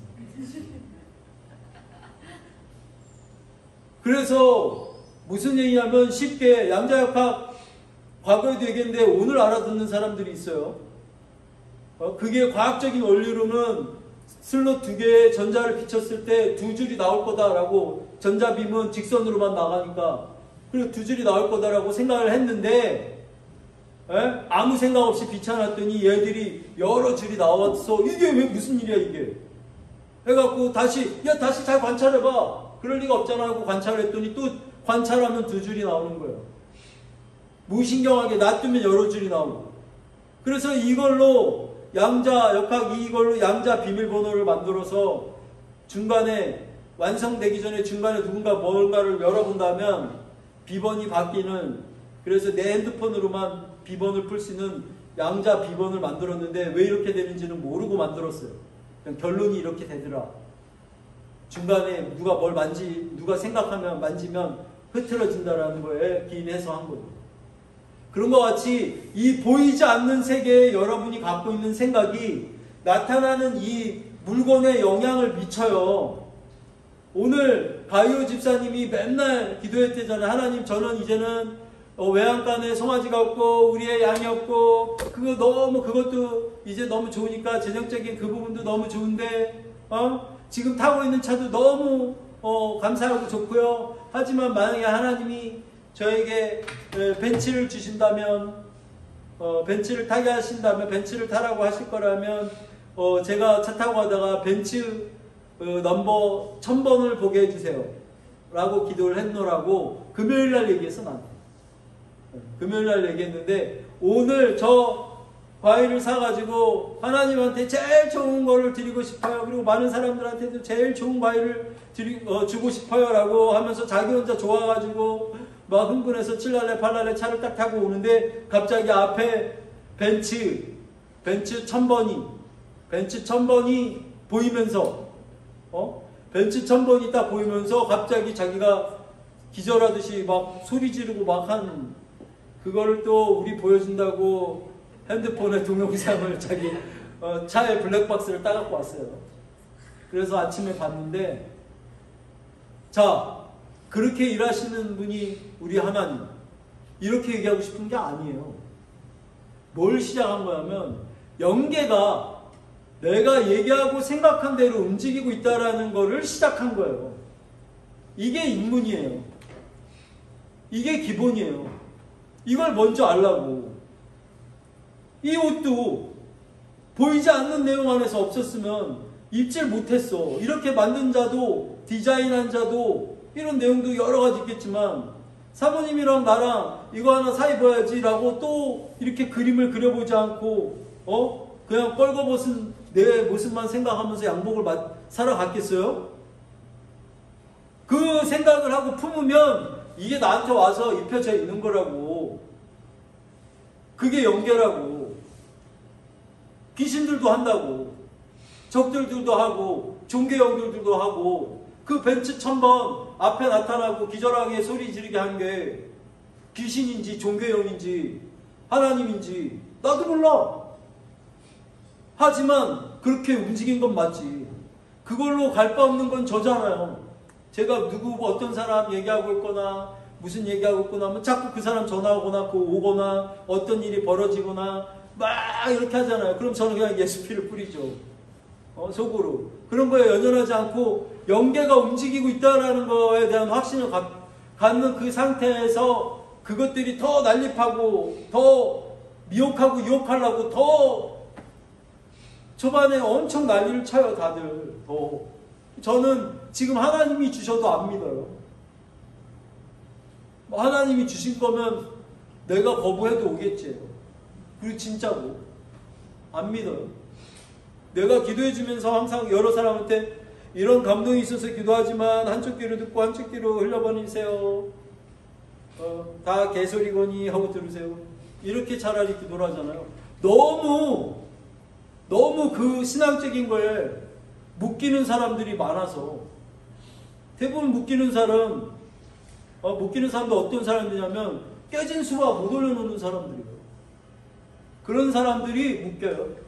그래서 무슨 얘기냐면, 쉽게 양자역학 과거에도 얘기했는데 오늘 알아듣는 사람들이 있어요. 어, 그게 과학적인 원리로는 슬롯 두 개의 전자를 비쳤을 때 두 줄이 나올 거다라고, 전자빔은 직선으로만 나가니까 그리고 두 줄이 나올 거다라고 생각을 했는데, 에? 아무 생각 없이 비춰놨더니 얘들이 여러 줄이 나왔어. 이게 왜 무슨 일이야 이게? 해갖고 다시, 야 다시 잘 관찰해봐. 그럴 리가 없잖아 하고 관찰했더니 또 관찰하면 두 줄이 나오는 거예요. 무신경하게 놔두면 여러 줄이 나오고. 그래서 이걸로 양자 역학, 이걸로 양자 비밀번호를 만들어서 중간에 완성되기 전에 중간에 누군가 뭔가를 열어본다면 비번이 바뀌는, 그래서 내 핸드폰으로만 비번을 풀 수 있는 양자 비번을 만들었는데 왜 이렇게 되는지는 모르고 만들었어요. 그냥 결론이 이렇게 되더라. 중간에 누가 뭘 만지, 누가 생각하면 만지면 흐트러진다라는 거에 기인해서 한 거예요. 그런 것 같이 이 보이지 않는 세계에 여러분이 갖고 있는 생각이 나타나는 이 물건에 영향을 미쳐요. 오늘 가이오 집사님이 맨날 기도했대잖아요. 하나님, 저는 이제는 어, 외양간에 송아지가 없고 우리의 양이 없고 그거 너무 그것도 이제 너무 좋으니까 재정적인 그 부분도 너무 좋은데 어? 지금 타고 있는 차도 너무 어, 감사하고 좋고요. 하지만 만약에 하나님이 저에게 에, 벤츠를 주신다면 어, 벤츠를 타게 하신다면 벤츠를 타라고 하실 거라면 어, 제가 차 타고 가다가 벤츠 어, 넘버 천 번을 보게 해주세요 라고 기도를 했노라고 금요일날 얘기했어 나한테. 금요일날 얘기했는데 오늘 저 과일을 사가지고 하나님한테 제일 좋은 거를 드리고 싶어요. 그리고 많은 사람들한테도 제일 좋은 과일을 드리, 어, 주고 싶어요 라고 하면서 자기 혼자 좋아가지고 막 흥분해서 칠랄레 팔랄레 차를 딱 타고 오는데 갑자기 앞에 벤츠 벤츠 천 번이 벤츠 천 번이 보이면서 어? 벤츠 천 번이 딱 보이면서 갑자기 자기가 기절하듯이 막 소리 지르고 막 한 그거를 또 우리 보여준다고 핸드폰에 동영상을 자기 어, 차에 블랙박스를 따갖고 왔어요. 그래서 아침에 봤는데 자 그렇게 일하시는 분이 우리 하나님 이렇게 얘기하고 싶은 게 아니에요. 뭘 시작한 거냐면 영계가 내가 얘기하고 생각한 대로 움직이고 있다라는 거를 시작한 거예요. 이게 입문이에요. 이게 기본이에요. 이걸 먼저 알라고. 이 옷도 보이지 않는 내용 안에서 없었으면 입질 못했어. 이렇게 만든 자도 디자인한 자도 이런 내용도 여러 가지 있겠지만 사모님이랑 나랑 이거 하나 사 입어야지 라고 또 이렇게 그림을 그려보지 않고 어? 그냥 뻘거벗은 내 모습만 생각하면서 양복을 사러 갔겠어요? 그 생각을 하고 품으면 이게 나한테 와서 입혀져 있는 거라고. 그게 연계라고. 귀신들도 한다고. 적들들도 하고 종교 영들도 하고 그 벤츠 천 번 앞에 나타나고 기절하게 소리 지르게 한 게 귀신인지 종교형인지 하나님인지 나도 몰라. 하지만 그렇게 움직인 건 맞지. 그걸로 갈 바 없는 건 저잖아요. 제가 누구 어떤 사람 얘기하고 있거나 무슨 얘기하고 있거나 하면 자꾸 그 사람 전화 오거나 그 오거나 어떤 일이 벌어지거나 막 이렇게 하잖아요. 그럼 저는 그냥 예수피를 뿌리죠. 어, 속으로. 그런 거에 연연하지 않고 영계가 움직이고 있다는 거에 대한 확신을 가, 갖는 그 상태에서 그것들이 더 난립하고 더 미혹하고 유혹하려고 더 초반에 엄청 난리를 쳐요. 다들 더. 저는 지금 하나님이 주셔도 안 믿어요. 하나님이 주신 거면 내가 거부해도 오겠지. 그리고 진짜로 안 믿어요. 내가 기도해 주면서 항상 여러 사람한테 이런 감동이 있어서 기도하지만 한쪽 귀로 듣고 한쪽 귀로 흘려버리세요. 어, 다 개소리거니 하고 들으세요. 이렇게 차라리 기도를 하잖아요. 너무 너무 그 신앙적인 거에 묶이는 사람들이 많아서 대부분 묶이는 사람 어, 묶이는 사람도 어떤 사람이냐면 깨진 수박 못 올려놓는 사람들이에요. 그런 사람들이 묶여요.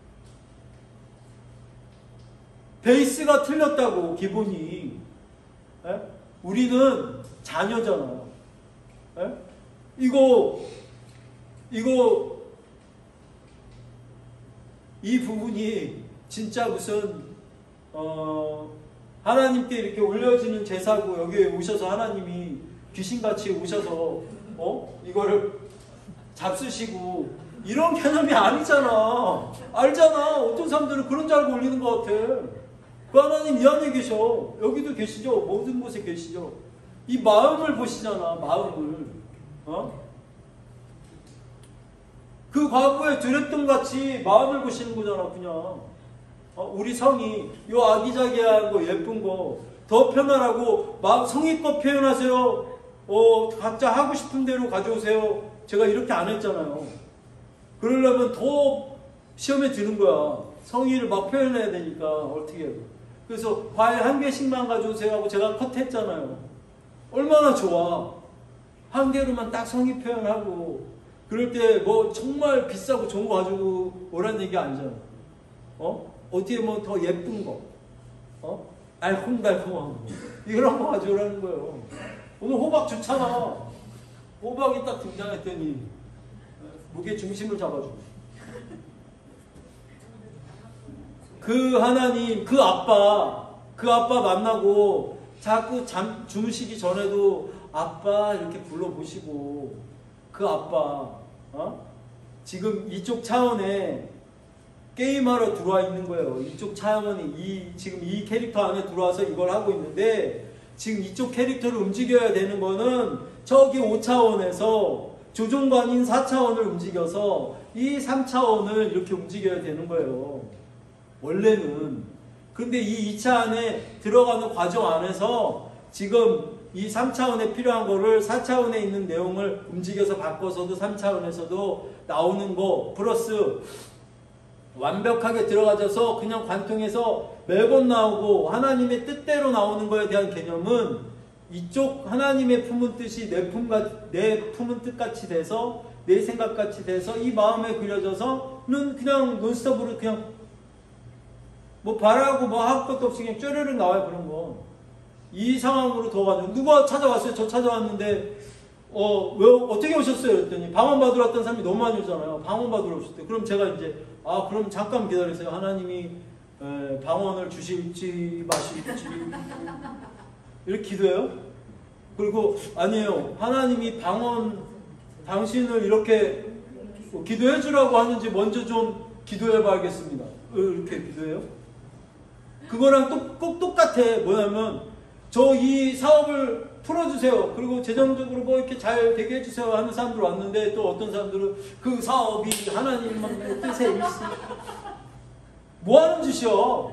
베이스가 틀렸다고 기본이. 에? 우리는 자녀잖아요. 에? 이거 이거 이 부분이 진짜 무슨 어, 하나님께 이렇게 올려지는 제사고 여기에 오셔서 하나님이 귀신같이 오셔서 어? 이거를 잡수시고 이런 개념이 아니잖아. 알잖아. 어떤 사람들은 그런 줄 알고 올리는 것 같아. 그 하나님 이 안에 계셔. 여기도 계시죠. 모든 곳에 계시죠. 이 마음을 보시잖아. 마음을. 어? 그 과거에 두렸던 같이 마음을 보시는 거잖아. 그냥 어? 우리 성이 요 아기자기한 거 예쁜 거 더 편안하고 막 성의껏 표현하세요. 어, 각자 하고 싶은 대로 가져오세요. 제가 이렇게 안 했잖아요. 그러려면 더 시험에 드는 거야. 성의를 막 표현해야 되니까 어떻게 해요. 그래서 과일 한 개씩만 가져오세요 하고 제가 컷했잖아요. 얼마나 좋아. 한 개로만 딱 성의 표현하고 그럴 때 뭐 정말 비싸고 좋은 거 가지고 오라는 얘기 아니잖아. 어? 어떻게 보면 더 예쁜 거. 어? 알콩달콩한 거. 이런 거 가져오라는 거예요. 오늘 호박 좋잖아. 호박이 딱 등장했더니 무게 중심을 잡아주고 그 하나님, 그 아빠, 그 아빠 만나고 자꾸 잠 주무시기 전에도 아빠 이렇게 불러보시고 그 아빠 어? 지금 이쪽 차원에 게임하러 들어와 있는 거예요. 이쪽 차원이 이 지금 이 캐릭터 안에 들어와서 이걸 하고 있는데 지금 이쪽 캐릭터를 움직여야 되는 거는 저기 오 차원에서 조종관인 사 차원을 움직여서 이 삼 차원을 이렇게 움직여야 되는 거예요. 원래는. 근데 이 이 차 안에 들어가는 과정 안에서 지금 이 삼 차원에 필요한 거를 사 차원에 있는 내용을 움직여서 바꿔서도 삼 차원에서도 나오는 거 플러스 완벽하게 들어가져서 그냥 관통해서 매번 나오고 하나님의 뜻대로 나오는 거에 대한 개념은 이쪽 하나님의 품은 뜻이 내 품과 내 품은 뜻같이 돼서 내 생각같이 돼서 이 마음에 그려져서는 그냥 논스톱으로 그냥 뭐 바라고 뭐 할 것도 없이 그냥 쪼르륵 나와요. 그런 거. 이 상황으로 더 가는 누가 찾아왔어요? 저 찾아왔는데 어, 왜 어떻게 오셨어요? 그랬더니 방언 받으러 왔던 사람이 너무 많이 오잖아요. 방언 받으러 오셨대요. 그럼 제가 이제 아 그럼 잠깐 기다리세요. 하나님이 에, 방언을 주실지 마실지 이렇게 기도해요. 그리고 아니에요. 하나님이 방언 당신을 이렇게 기도해 주라고 하는지 먼저 좀 기도해 봐야겠습니다. 이렇게 기도해요. 그거랑 또, 꼭 똑같아. 뭐냐면 저 이 사업을 풀어주세요. 그리고 재정적으로 뭐 이렇게 잘 되게 해주세요 하는 사람들 왔는데 또 어떤 사람들은 그 사업이 하나님만의 뜻에 일시 뭐 하는 짓이야?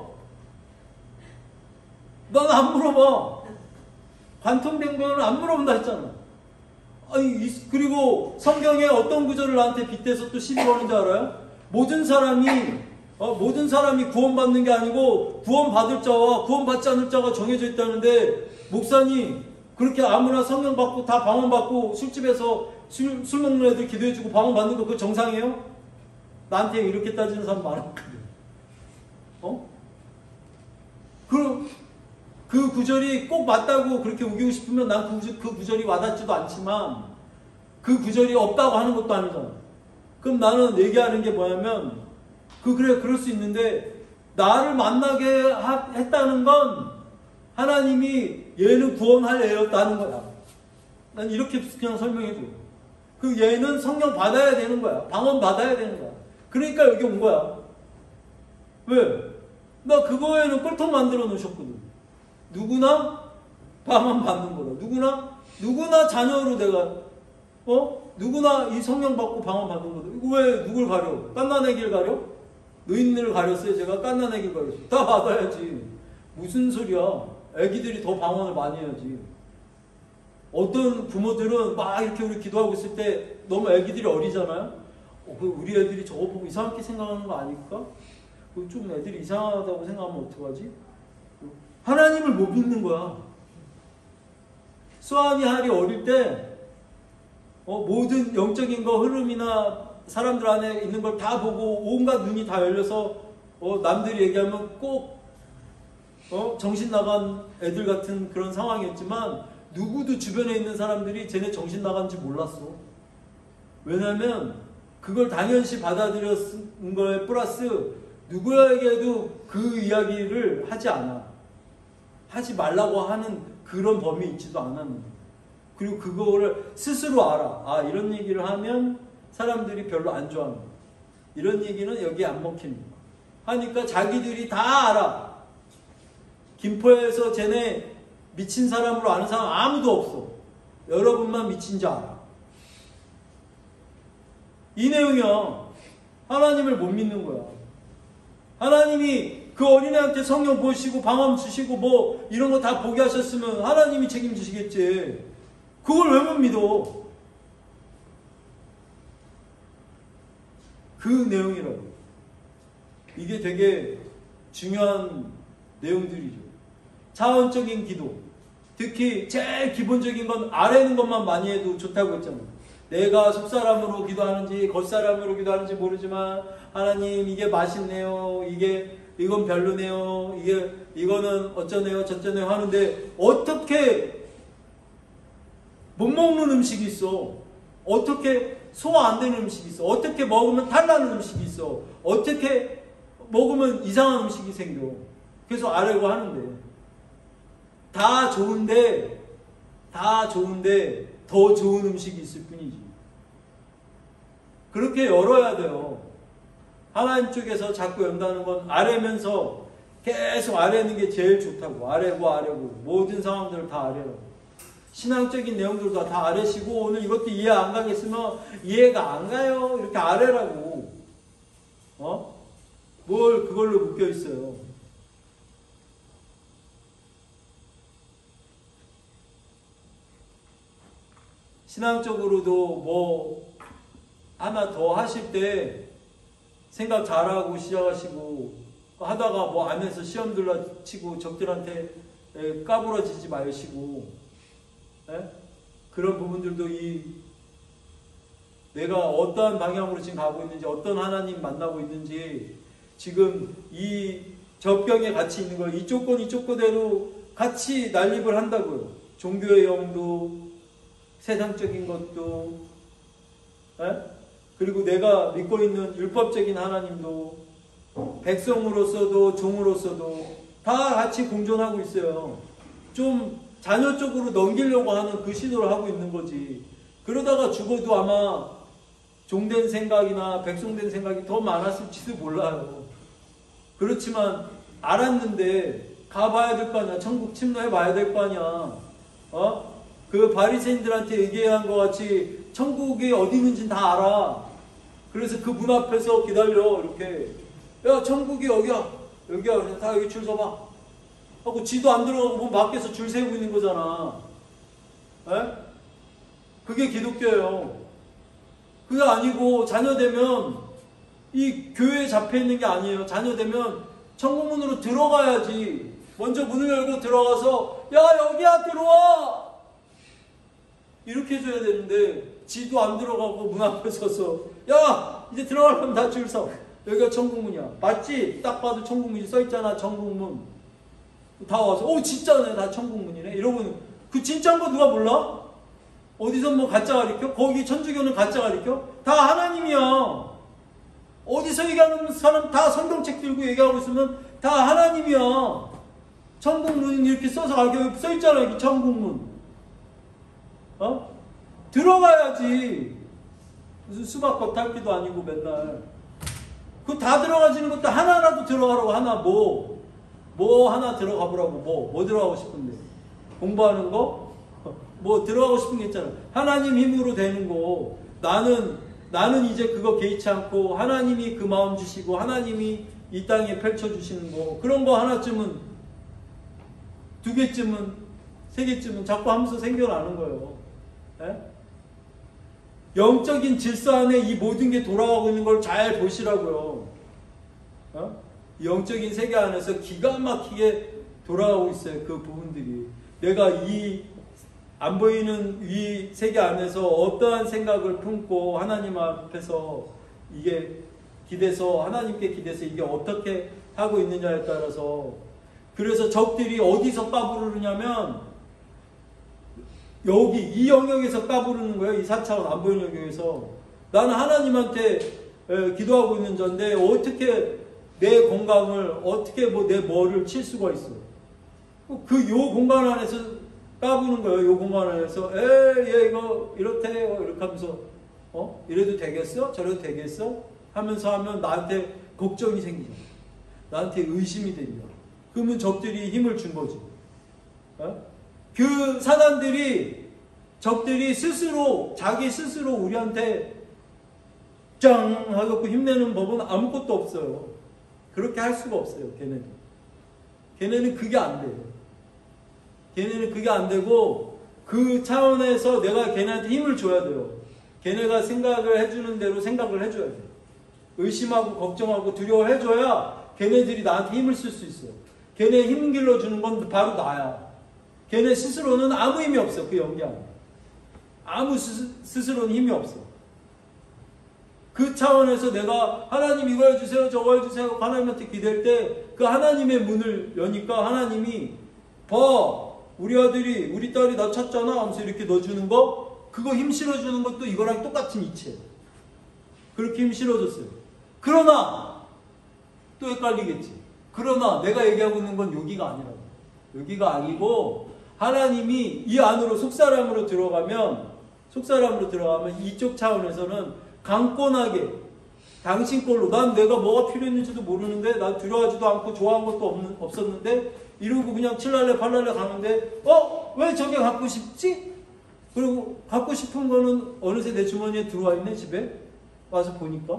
난 안 물어봐. 관통된 거는 안 물어본다 했잖아. 아니, 그리고 성경에 어떤 구절을 나한테 빗대서 또 시비 거는 줄 알아요? 모든 사람이 어, 모든 사람이 구원받는 게 아니고 구원받을 자와 구원받지 않을 자가 정해져 있다는데 목사님 그렇게 아무나 성령 받고 다 방언 받고 술집에서 술, 술 먹는 애들 기도해주고 방언 받는 거 그거 정상이에요? 나한테 이렇게 따지는 사람 많았거든. 어? 그, 그 구절이 꼭 맞다고 그렇게 우기고 싶으면 난 그, 그 구절이 와닿지도 않지만 그 구절이 없다고 하는 것도 아니잖아. 그럼 나는 얘기하는 게 뭐냐면 그 그래 그럴 수 있는데 나를 만나게 하, 했다는 건 하나님이 얘는 구원할 애였다는 거야. 난 이렇게 그냥 설명해 줘. 그 얘는 성령 받아야 되는 거야. 방언 받아야 되는 거야. 그러니까 여기 온 거야. 왜? 나 그거에는 꼴통 만들어 놓으셨거든. 누구나 방언 받는 거다. 누구나 누구나 자녀로 내가 어 누구나 이 성령 받고 방언 받는 거다. 이거 왜 누굴 가려? 깐난애기를 가려? 노인을 가렸어요? 제가 깐난애기를 가렸어요. 다 받아야지. 무슨 소리야. 애기들이 더 방언을 많이 해야지. 어떤 부모들은 막 이렇게 우리 기도하고 있을 때 너무 애기들이 어리잖아요. 어, 우리 애들이 저거 보고 이상하게 생각하는 거 아닐까? 좀 애들이 이상하다고 생각하면 어떡하지? 하나님을 못 믿는 거야. 수아니 할이 어릴 때 어, 모든 영적인 거 흐름이나 사람들 안에 있는 걸 다 보고 온갖 눈이 다 열려서 어, 남들이 얘기하면 꼭 어, 정신 나간 애들 같은 그런 상황이었지만 누구도 주변에 있는 사람들이 쟤네 정신 나간지 몰랐어. 왜냐면 그걸 당연시 받아들였는 거에 플러스 누구에게도 그 이야기를 하지 않아. 하지 말라고 하는 그런 범위 있지도 않았는데. 그리고 그거를 스스로 알아. 아, 이런 얘기를 하면 사람들이 별로 안 좋아하는 거야. 이런 얘기는 여기에 안 먹히는 거야. 하니까 자기들이 다 알아. 김포에서 쟤네 미친 사람으로 아는 사람 아무도 없어. 여러분만 미친 줄 알아. 이 내용이야. 하나님을 못 믿는 거야. 하나님이 그 어린애한테 성령 보시고 방언 주시고 뭐 이런 거 다 보게 하셨으면 하나님이 책임지시겠지. 그걸 왜 못 믿어? 그 내용이라고. 이게 되게 중요한 내용들이죠. 차원적인 기도. 특히 제일 기본적인 건 아래는 것만 많이 해도 좋다고 했잖아요. 내가 속사람으로 기도하는지 겉사람으로 기도하는지 모르지만 하나님 이게 맛있네요. 이게 이건 별로네요. 이게 이거는 어쩌네요. 저쩌네요 하는데 어떻게 못 먹는 음식이 있어. 어떻게 소화 안 되는 음식이 있어? 어떻게 먹으면 탈나는 음식이 있어? 어떻게 먹으면 이상한 음식이 생겨? 계속 아래고 하는데 다 좋은데 다 좋은데 더 좋은 음식이 있을 뿐이지. 그렇게 열어야 돼요. 하나님 쪽에서 자꾸 연다는 건 아래면서 계속 아래는 게 제일 좋다고. 아래고 아래고 모든 상황들을 다 아래라고. 신앙적인 내용들도 다 아래시고 오늘 이것도 이해 안 가겠으면 이해가 안 가요. 이렇게 아래라고. 어? 뭘 그걸로 묶여 있어요. 신앙적으로도 뭐 하나 더 하실 때 생각 잘하고 시작하시고 하다가 뭐 안에서 시험 들러치고 적들한테 까불어지지 마시고 에? 그런 부분들도 이 내가 어떠한 방향으로 지금 가고 있는지 어떤 하나님 만나고 있는지 지금 이 접경에 같이 있는 걸 이쪽 건 이쪽 거대로 같이 난립을 한다고요. 종교의 영도 세상적인 것도 에? 그리고 내가 믿고 있는 율법적인 하나님도 백성으로서도 종으로서도 다 같이 공존하고 있어요. 좀 자녀 쪽으로 넘기려고 하는 그 시도를 하고 있는 거지. 그러다가 죽어도 아마 종된 생각이나 백성된 생각이 더 많았을지도 몰라요. 그렇지만 알았는데 가봐야 될 거 아니야. 천국 침노해 봐야 될 거 아니야. 어? 그 바리새인들한테 얘기한 것 같이 천국이 어디 있는지 다 알아. 그래서 그 문 앞에서 기다려. 이렇게 야 천국이 여기야 여기야. 그래서 다 여기 줄 서봐 하고 지도 안 들어가고 문 밖에서 줄 세우고 있는 거잖아. 에? 그게 기독교예요. 그게 아니고 자녀되면 이 교회에 잡혀있는 게 아니에요. 자녀되면 천국문으로 들어가야지. 먼저 문을 열고 들어가서 야 여기야 들어와 이렇게 해줘야 되는데 지도 안 들어가고 문 앞에 서서 야 이제 들어가려면 다 줄 서. 여기가 천국문이야. 맞지? 딱 봐도 천국문이 써있잖아. 천국문. 다 와서 오 진짜네. 다 천국문이네. 이러고는 그 진짜인 거 누가 몰라? 어디서 뭐 가짜 가르쳐? 거기 천주교는 가짜 가르쳐? 다 하나님이야. 어디서 얘기하는 사람 다 성경책 들고 얘기하고 있으면 다 하나님이야. 천국문 이렇게 써서 가르쳐 써있잖아. 여기 천국문. 어? 들어가야지. 무슨 수박 겉핥기도 아니고 맨날. 그 다 들어가지는 것도 하나라도 들어가라고. 하나 뭐? 뭐 하나 들어가 보라고. 뭐? 뭐 들어가고 싶은데? 공부하는 거? 뭐 들어가고 싶은 게 있잖아. 하나님 힘으로 되는 거. 나는 나는 이제 그거 개의치 않고 하나님이 그 마음 주시고 하나님이 이 땅에 펼쳐주시는 거. 그런 거 하나쯤은 두 개쯤은 세 개쯤은 자꾸 하면서 생겨나는 거예요. 에? 영적인 질서 안에 이 모든 게 돌아가고 있는 걸 잘 보시라고요. 어? 영적인 세계 안에서 기가 막히게 돌아가고 있어요. 그 부분들이. 내가 이 안 보이는 이 세계 안에서 어떠한 생각을 품고 하나님 앞에서 이게 기대서 하나님께 기대서 이게 어떻게 하고 있느냐에 따라서. 그래서 적들이 어디서 까부르느냐면 여기 이 영역에서 까부르는 거예요. 이 사 차원 안 보이는 영역에서. 나는 하나님한테 에, 기도하고 있는 자인데 어떻게 내 건강을 어떻게 뭐 내 뭐를 칠 수가 있어. 그 요 공간 안에서 까부는 거예요. 요 공간 안에서 에얘 이거 이렇대요. 이렇게 하면서 어 이래도 되겠어? 저래도 되겠어? 하면서 하면 나한테 걱정이 생기죠. 나한테 의심이 됩니다. 그러면 적들이 힘을 준 거지. 어? 그 사단들이 적들이 스스로 자기 스스로 우리한테 짱 하고 힘내는 법은 아무것도 없어요. 그렇게 할 수가 없어요. 걔네는 걔네는 그게 안 돼요. 걔네는 그게 안 되고 그 차원에서 내가 걔네한테 힘을 줘야 돼요. 걔네가 생각을 해주는 대로 생각을 해줘야 돼요. 의심하고 걱정하고 두려워해줘야 걔네들이 나한테 힘을 쓸 수 있어요. 걔네 힘 길러주는 건 바로 나야. 걔네 스스로는 아무 힘이 없어. 그 연기 안에 아무 스스, 스스로는 힘이 없어. 그 차원에서 내가 하나님 이거 해주세요 저거 해주세요 하나님한테 기댈 때 그 하나님의 문을 여니까 하나님이 봐 우리 아들이 우리 딸이 나 찾잖아 하면서 이렇게 넣어주는 거 그거 힘 실어주는 것도 이거랑 똑같은 이치예요. 그렇게 힘 실어줬어요. 그러나 또 헷갈리겠지. 그러나 내가 얘기하고 있는 건 여기가 아니라고. 여기가 아니고 하나님이 이 안으로 속사람으로 들어가면 속사람으로 들어가면 이쪽 차원에서는 강권하게 당신 걸로 난 내가 뭐가 필요했는지도 모르는데 난 두려워하지도 않고 좋아한 것도 없는, 없었는데 이러고 그냥 칠랄래 팔랄래 가는데 어? 왜 저게 갖고 싶지? 그리고 갖고 싶은 거는 어느새 내 주머니에 들어와 있네 집에 와서 보니까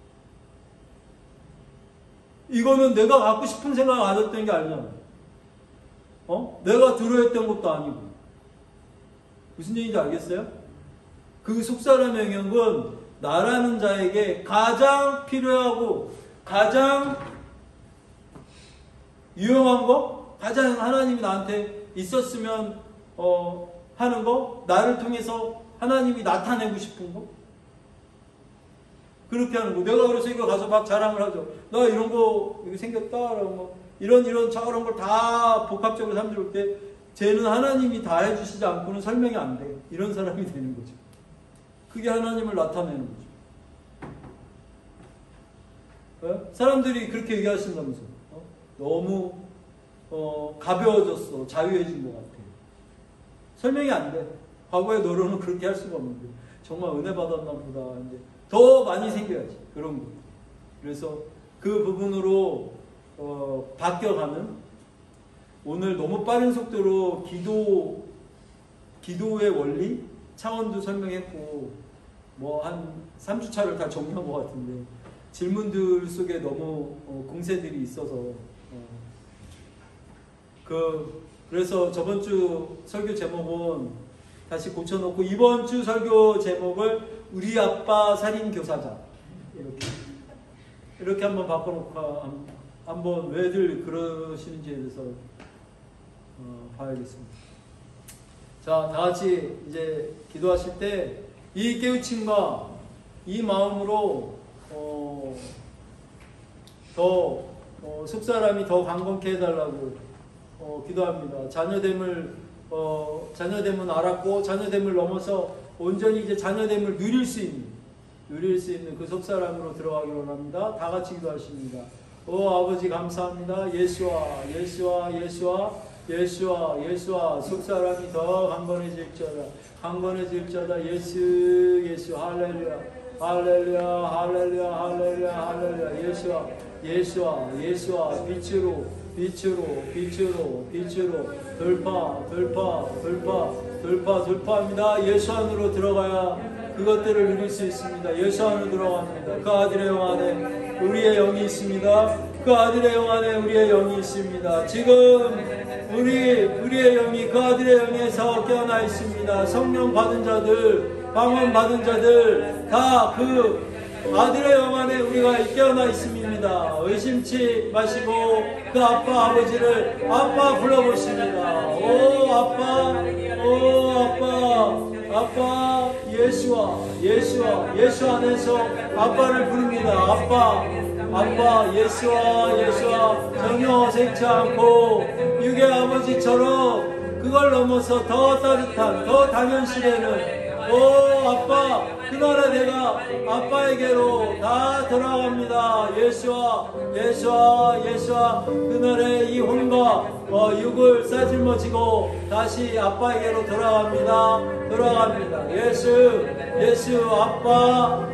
이거는 내가 갖고 싶은 생각을 가졌던 게 아니잖아. 어? 내가 두려워했던 것도 아니고 무슨 얘기인지 알겠어요? 그 속사람의 영역은 나라는 자에게 가장 필요하고 가장 유용한 거, 가장 하나님이 나한테 있었으면 어, 하는 거, 나를 통해서 하나님이 나타내고 싶은 거, 그렇게 하는 거. 내가 그래서 이거 가서 막 자랑을 하죠. 나 이런 거 이거 생겼다, 뭐 이런 이런 저런 걸 다 복합적으로 삼줄 때, 쟤는 하나님이 다 해주시지 않고는 설명이 안 돼. 이런 사람이 되는 거죠. 그게 하나님을 나타내는 거죠. 네? 사람들이 그렇게 얘기하신다면서 어? 너무 어, 가벼워졌어. 자유해진 것 같아. 설명이 안 돼. 과거의 너로는 그렇게 할 수가 없는데 정말 은혜 받았나 보다. 이제 더 많이 생겨야지. 그런 거. 그래서 그 부분으로 어, 바뀌어가는, 오늘 너무 빠른 속도로 기도, 기도의 원리, 차원도 설명했고, 뭐 한 삼 주차를 다 정리한 것 같은데, 질문들 속에 너무 어, 공세들이 있어서, 어, 그, 그래서 저번 주 설교 제목은 다시 고쳐놓고, 이번 주 설교 제목을 우리 아빠 살인교사자. 이렇게. 이렇게 한번 바꿔놓고, 한번 왜들 그러시는지에 대해서 어, 봐야겠습니다. 자, 다 같이 이제 기도하실 때 이 깨우침과 이 마음으로 어, 더 어, 속사람이 더 강건케 해달라고 어, 기도합니다. 자녀됨을 어, 자녀됨은 알았고 자녀됨을 넘어서 온전히 이제 자녀됨을 누릴 수 있는 누릴 수 있는 그 속사람으로 들어가기 원합니다. 다 같이 기도하십니다. 오 아버지 감사합니다. 예수와 예수와 예수와 예수와 예수와 속사람이 더 강건해질지어다. 강건해질지어다. 예수 예수 할렐루야 할렐루야 할렐루야 할렐루야 할렐루야. 예수와 예수와 예수와 빛으로 빛으로 빛으로 빛으로 돌파 돌파 돌파 돌파 돌파합니다. 예수 안으로 들어가야 그것들을 누릴 수 있습니다. 예수 안으로 들어갑니다. 그 아들의 영 안에 우리의 영이 있습니다. 그 아들의 영 안에 우리의 영이 있습니다. 지금 우리, 우리의 영이 그 아들의 영에서 깨어나 있습니다. 성령 받은 자들, 방언 받은 자들 다 그 아들의 영 안에 우리가 깨어나 있습니다. 의심치 마시고 그 아빠 아버지를 아빠 불러보십니다. 오 아빠, 오 아빠, 아빠 예수와 예수와 예수 안에서 아빠를 부릅니다. 아빠 아빠 예수와 예수와 전혀 어색치 않고 육의 아버지처럼 그걸 넘어서 더 따뜻한 더 당연시되는 오 아빠 그날에 내가 아빠에게로 다 돌아갑니다. 예수와 예수와 예수와 그날에 이 혼과 어, 육을 싸질머지고 다시 아빠에게로 돌아갑니다. 돌아갑니다. 예수 예수 아빠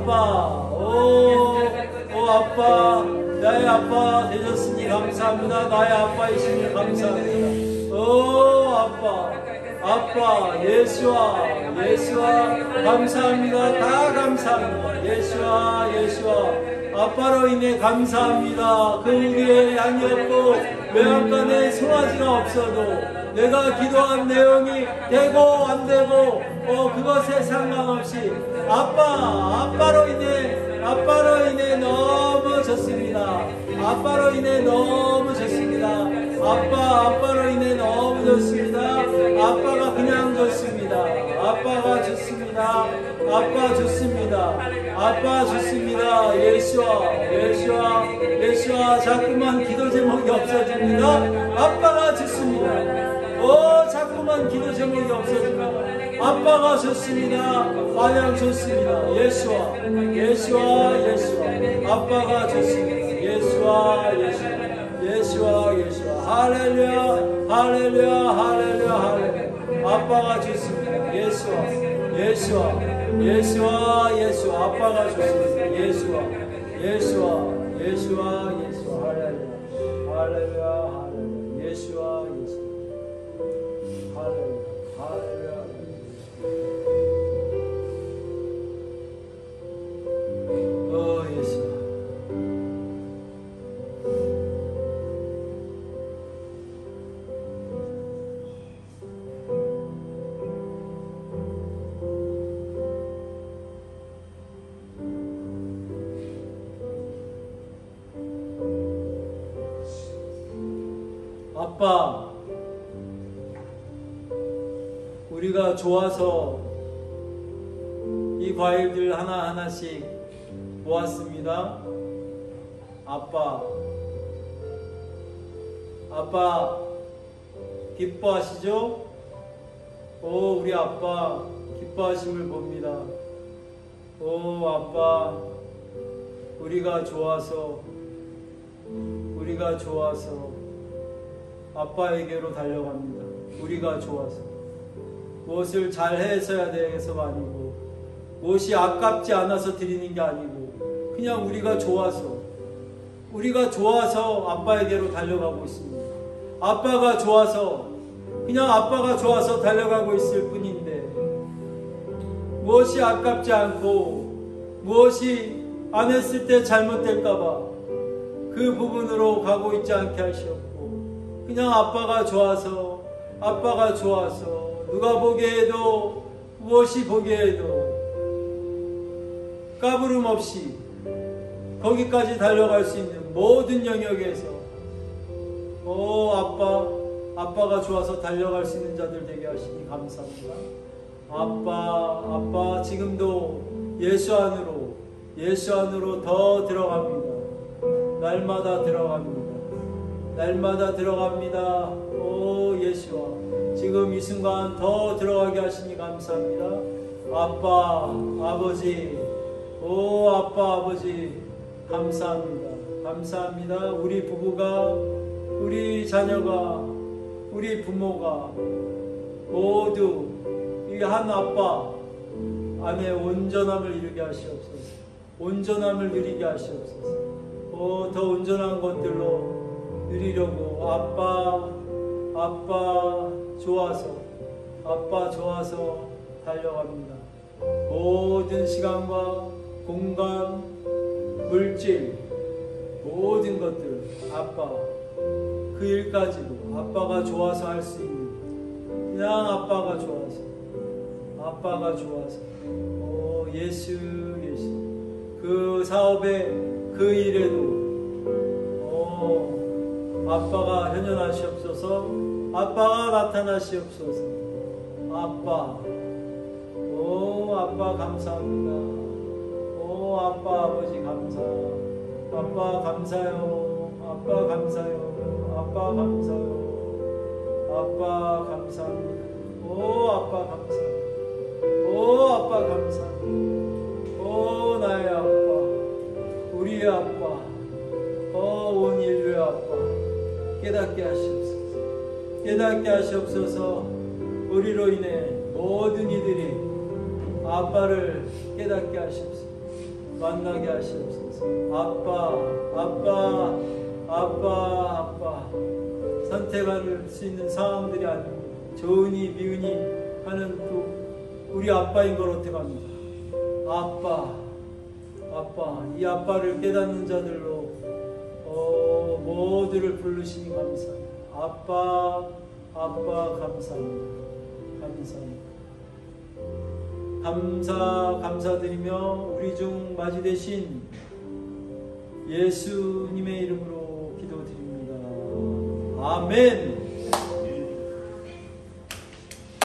아빠 오, 오 아빠 나의 아빠 되셨으니 감사합니다. 나의 아빠이시니 감사합니다. 오 아빠 아빠 예수와 예수와 감사합니다. 다 감사합니다. 예수와 예수와 아빠로 인해 감사합니다. 그 우리의 양이었고 외양간에 송아지가 없어도 내가 기도한 내용이 되고 안 되고 어, 그것에 상관없이 아빠 아빠로 인해 아빠로 인해 너무 좋습니다. 아빠로 인해 너무 좋습니다. 아빠 아빠로 인해 너무 좋습니다. 아빠가 그냥 좋습니다. 아빠가 좋습니다. 아빠 좋습니다. 아빠 좋습니다. 예수와 예수와 예수와 자꾸만 기도 제목이 없어집니다. 아빠가 좋습니다. 오, 자꾸만 기도 제목이 없어지면 아빠가 좋습니다. 마냥 좋습니다. 예수와 예수와 예수와 아빠가 좋습니다. 예수와 예수와 예수와 예수와 할렐루야 할렐루야 할렐루야 할렐루야 아빠가 좋습니다. 예수와 예수와 예수와 예수와 아빠가 좋습니다. 예수와 예수와 예수와 예수와 할렐루야 할렐루야 할렐루야 예수와 예수 할렐루야 할렐루야 어 예수 아빠, 우리가 좋아서 이 과일들 하나하나씩 모았습니다. 아빠, 아빠, 기뻐하시죠? 오, 우리 아빠, 기뻐하심을 봅니다. 오, 아빠, 우리가 좋아서, 우리가 좋아서, 아빠에게로 달려갑니다. 우리가 좋아서 무엇을 잘 해서야 돼서가 아니고 무엇이 아깝지 않아서 드리는 게 아니고 그냥 우리가 좋아서 우리가 좋아서 아빠에게로 달려가고 있습니다. 아빠가 좋아서 그냥 아빠가 좋아서 달려가고 있을 뿐인데 무엇이 아깝지 않고 무엇이 안 했을 때 잘못될까봐 그 부분으로 가고 있지 않게 하시옵고 그냥 아빠가 좋아서 아빠가 좋아서 누가 보기에도 무엇이 보기에도 까부름 없이 거기까지 달려갈 수 있는 모든 영역에서 오 아빠 아빠가 좋아서 달려갈 수 있는 자들 되게 하시니 감사합니다. 아빠 아빠 지금도 예수 안으로 예수 안으로 더 들어갑니다. 날마다 들어갑니다. 날마다 들어갑니다. 오 예수와 지금 이 순간 더 들어가게 하시니 감사합니다. 아빠 아버지 오 아빠 아버지 감사합니다. 감사합니다. 우리 부부가 우리 자녀가 우리 부모가 모두 이 한 아빠 안에 온전함을 이루게 하시옵소서. 온전함을 누리게 하시옵소서. 오, 더 온전한 것들로 누리려고 아빠 아빠 좋아서 아빠 좋아서 달려갑니다. 모든 시간과 공간 물질 모든 것들 아빠 그 일까지도 아빠가 좋아서 할 수 있는 그냥 아빠가 좋아서 아빠가 좋아서 오 예수 예수 그 사업에 그 일에도 오 아빠가 현현하시옵소서. 아빠가 나타나시옵소서. 아빠 오 아빠 감사합니다. 오 아빠 아버지 감사 아빠 감사요. 아빠 감사요. 아빠 감사요. 아빠 감사합니다. 오 아빠 감사합니다. 오 아빠 감사합니다. 오 나의 아빠 우리의 아빠 온 인류의 아빠 깨닫게 하시옵소서. 깨닫게 하시옵소서. 우리로 인해 모든 이들이 아빠를 깨닫게 하시옵소서. 만나게 하시옵소서. 아빠 아빠 아빠 아빠 선택할 수 있는 상황들이 아닙니다. 좋으니 미우니 하는 그 우리 아빠인 걸 어떻게 합니까? 아빠 아빠 이 아빠를 깨닫는 자들로 어, 모두를 부르시니 감사합니다. 아빠 아빠 감사합니다. 감사합니다. 감사 감사드리며 우리 중 맞이되신 예수님의 이름으로 기도드립니다. 아멘.